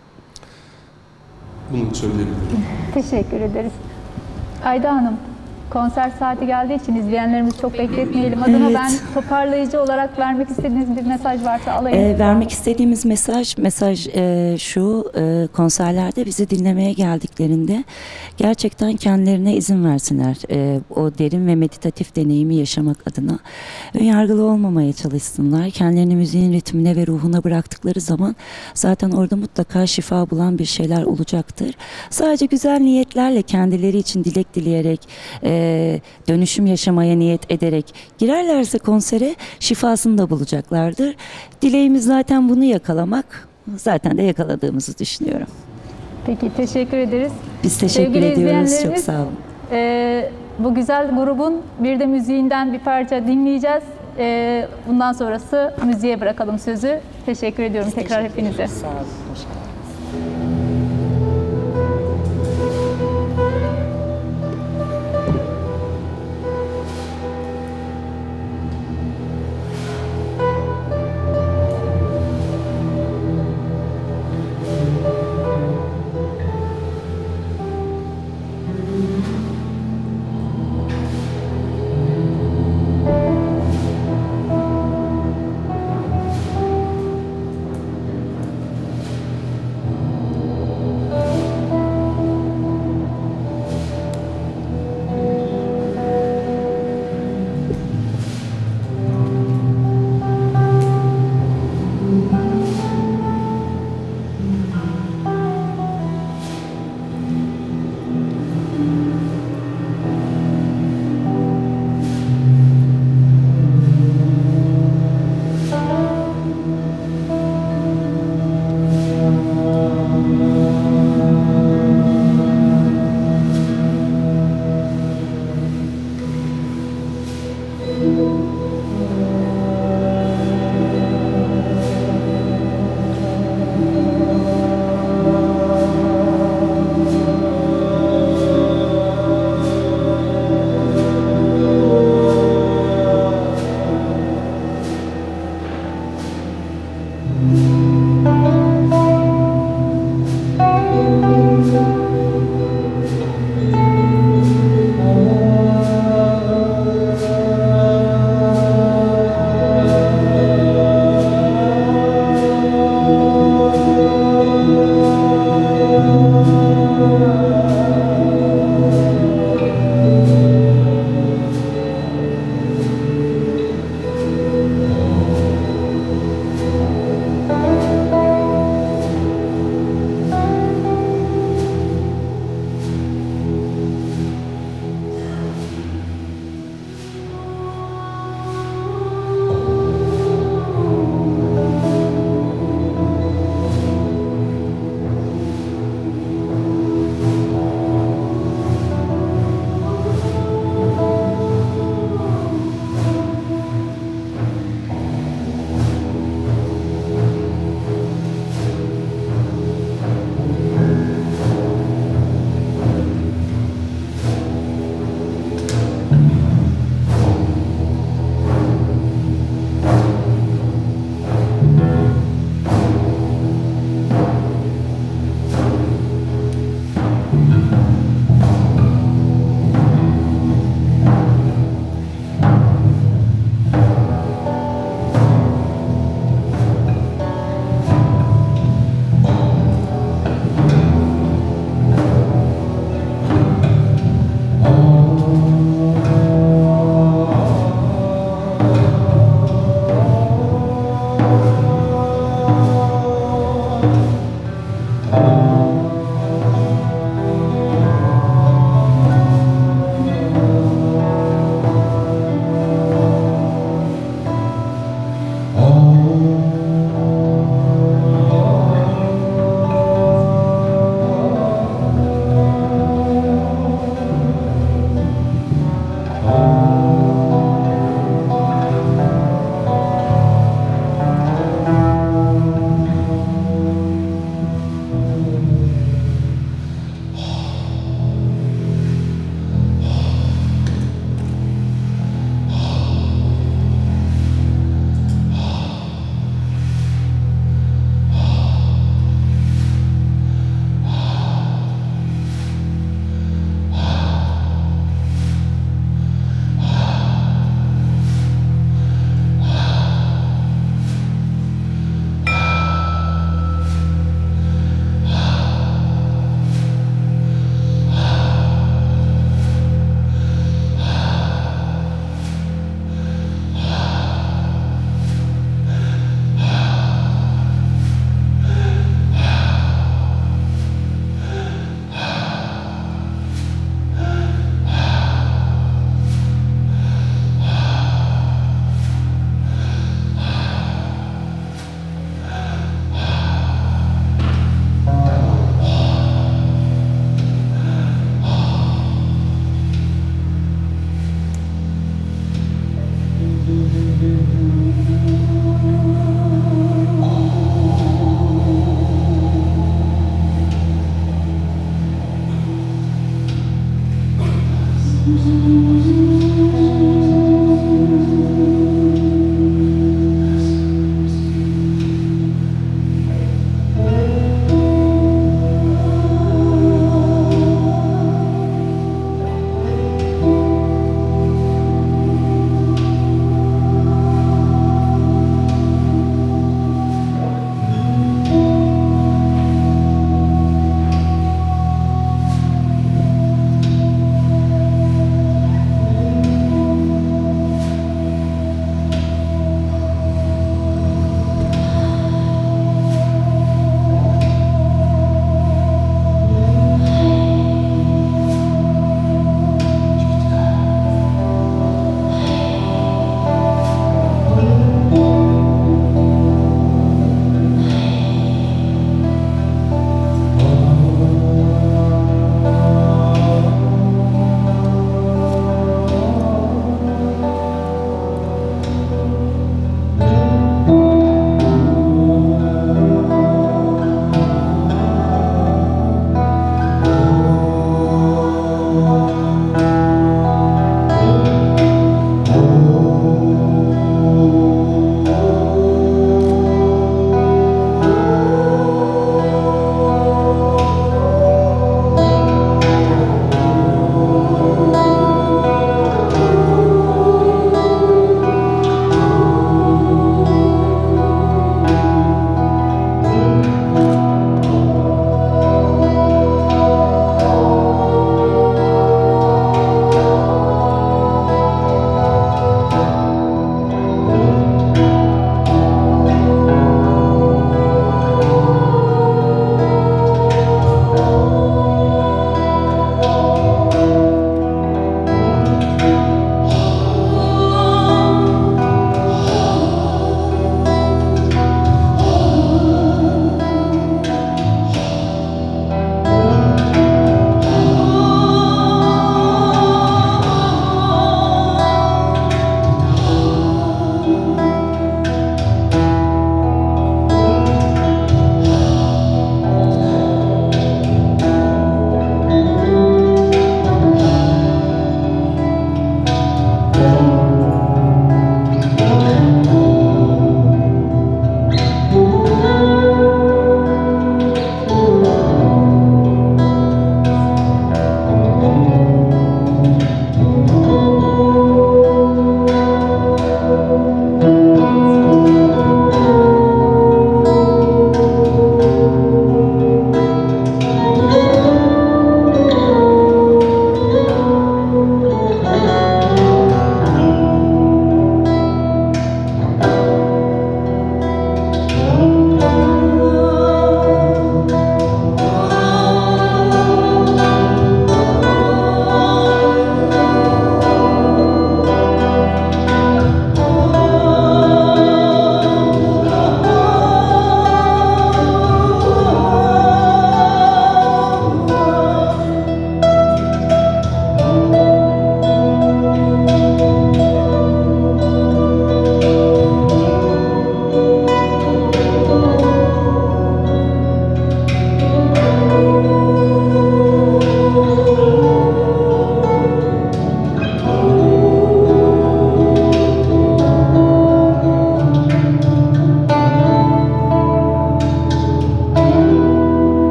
Bunu söyleyebilirim. Teşekkür ederiz. Ayda Hanım, konser saati geldiği için izleyenlerimizi çok bekletmeyelim adına Evet. ben toparlayıcı olarak vermek istediğiniz bir mesaj varsa alayım. Ee, vermek istediğimiz mesaj mesaj e, şu e, konserlerde bizi dinlemeye geldiklerinde gerçekten kendilerine izin versinler. E, o derin ve meditatif deneyimi yaşamak adına önyargılı olmamaya çalışsınlar. Kendilerini müziğin ritmine ve ruhuna bıraktıkları zaman zaten orada mutlaka şifa bulan bir şeyler olacaktır. Sadece güzel niyetlerle kendileri için dilek dileyerek e, dönüşüm yaşamaya niyet ederek girerlerse konsere şifasını da bulacaklardır. Dileğimiz zaten bunu yakalamak. Zaten de yakaladığımızı düşünüyorum. Peki teşekkür ederiz. Biz teşekkür Sevgili ediyoruz. Çok izleyenlerimiz, sağ olun. e, bu güzel grubun bir de müziğinden bir parça dinleyeceğiz. E, bundan sonrası müziğe bırakalım sözü. Teşekkür ediyorum tekrar hepinize. Sağ olun.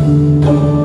Müzik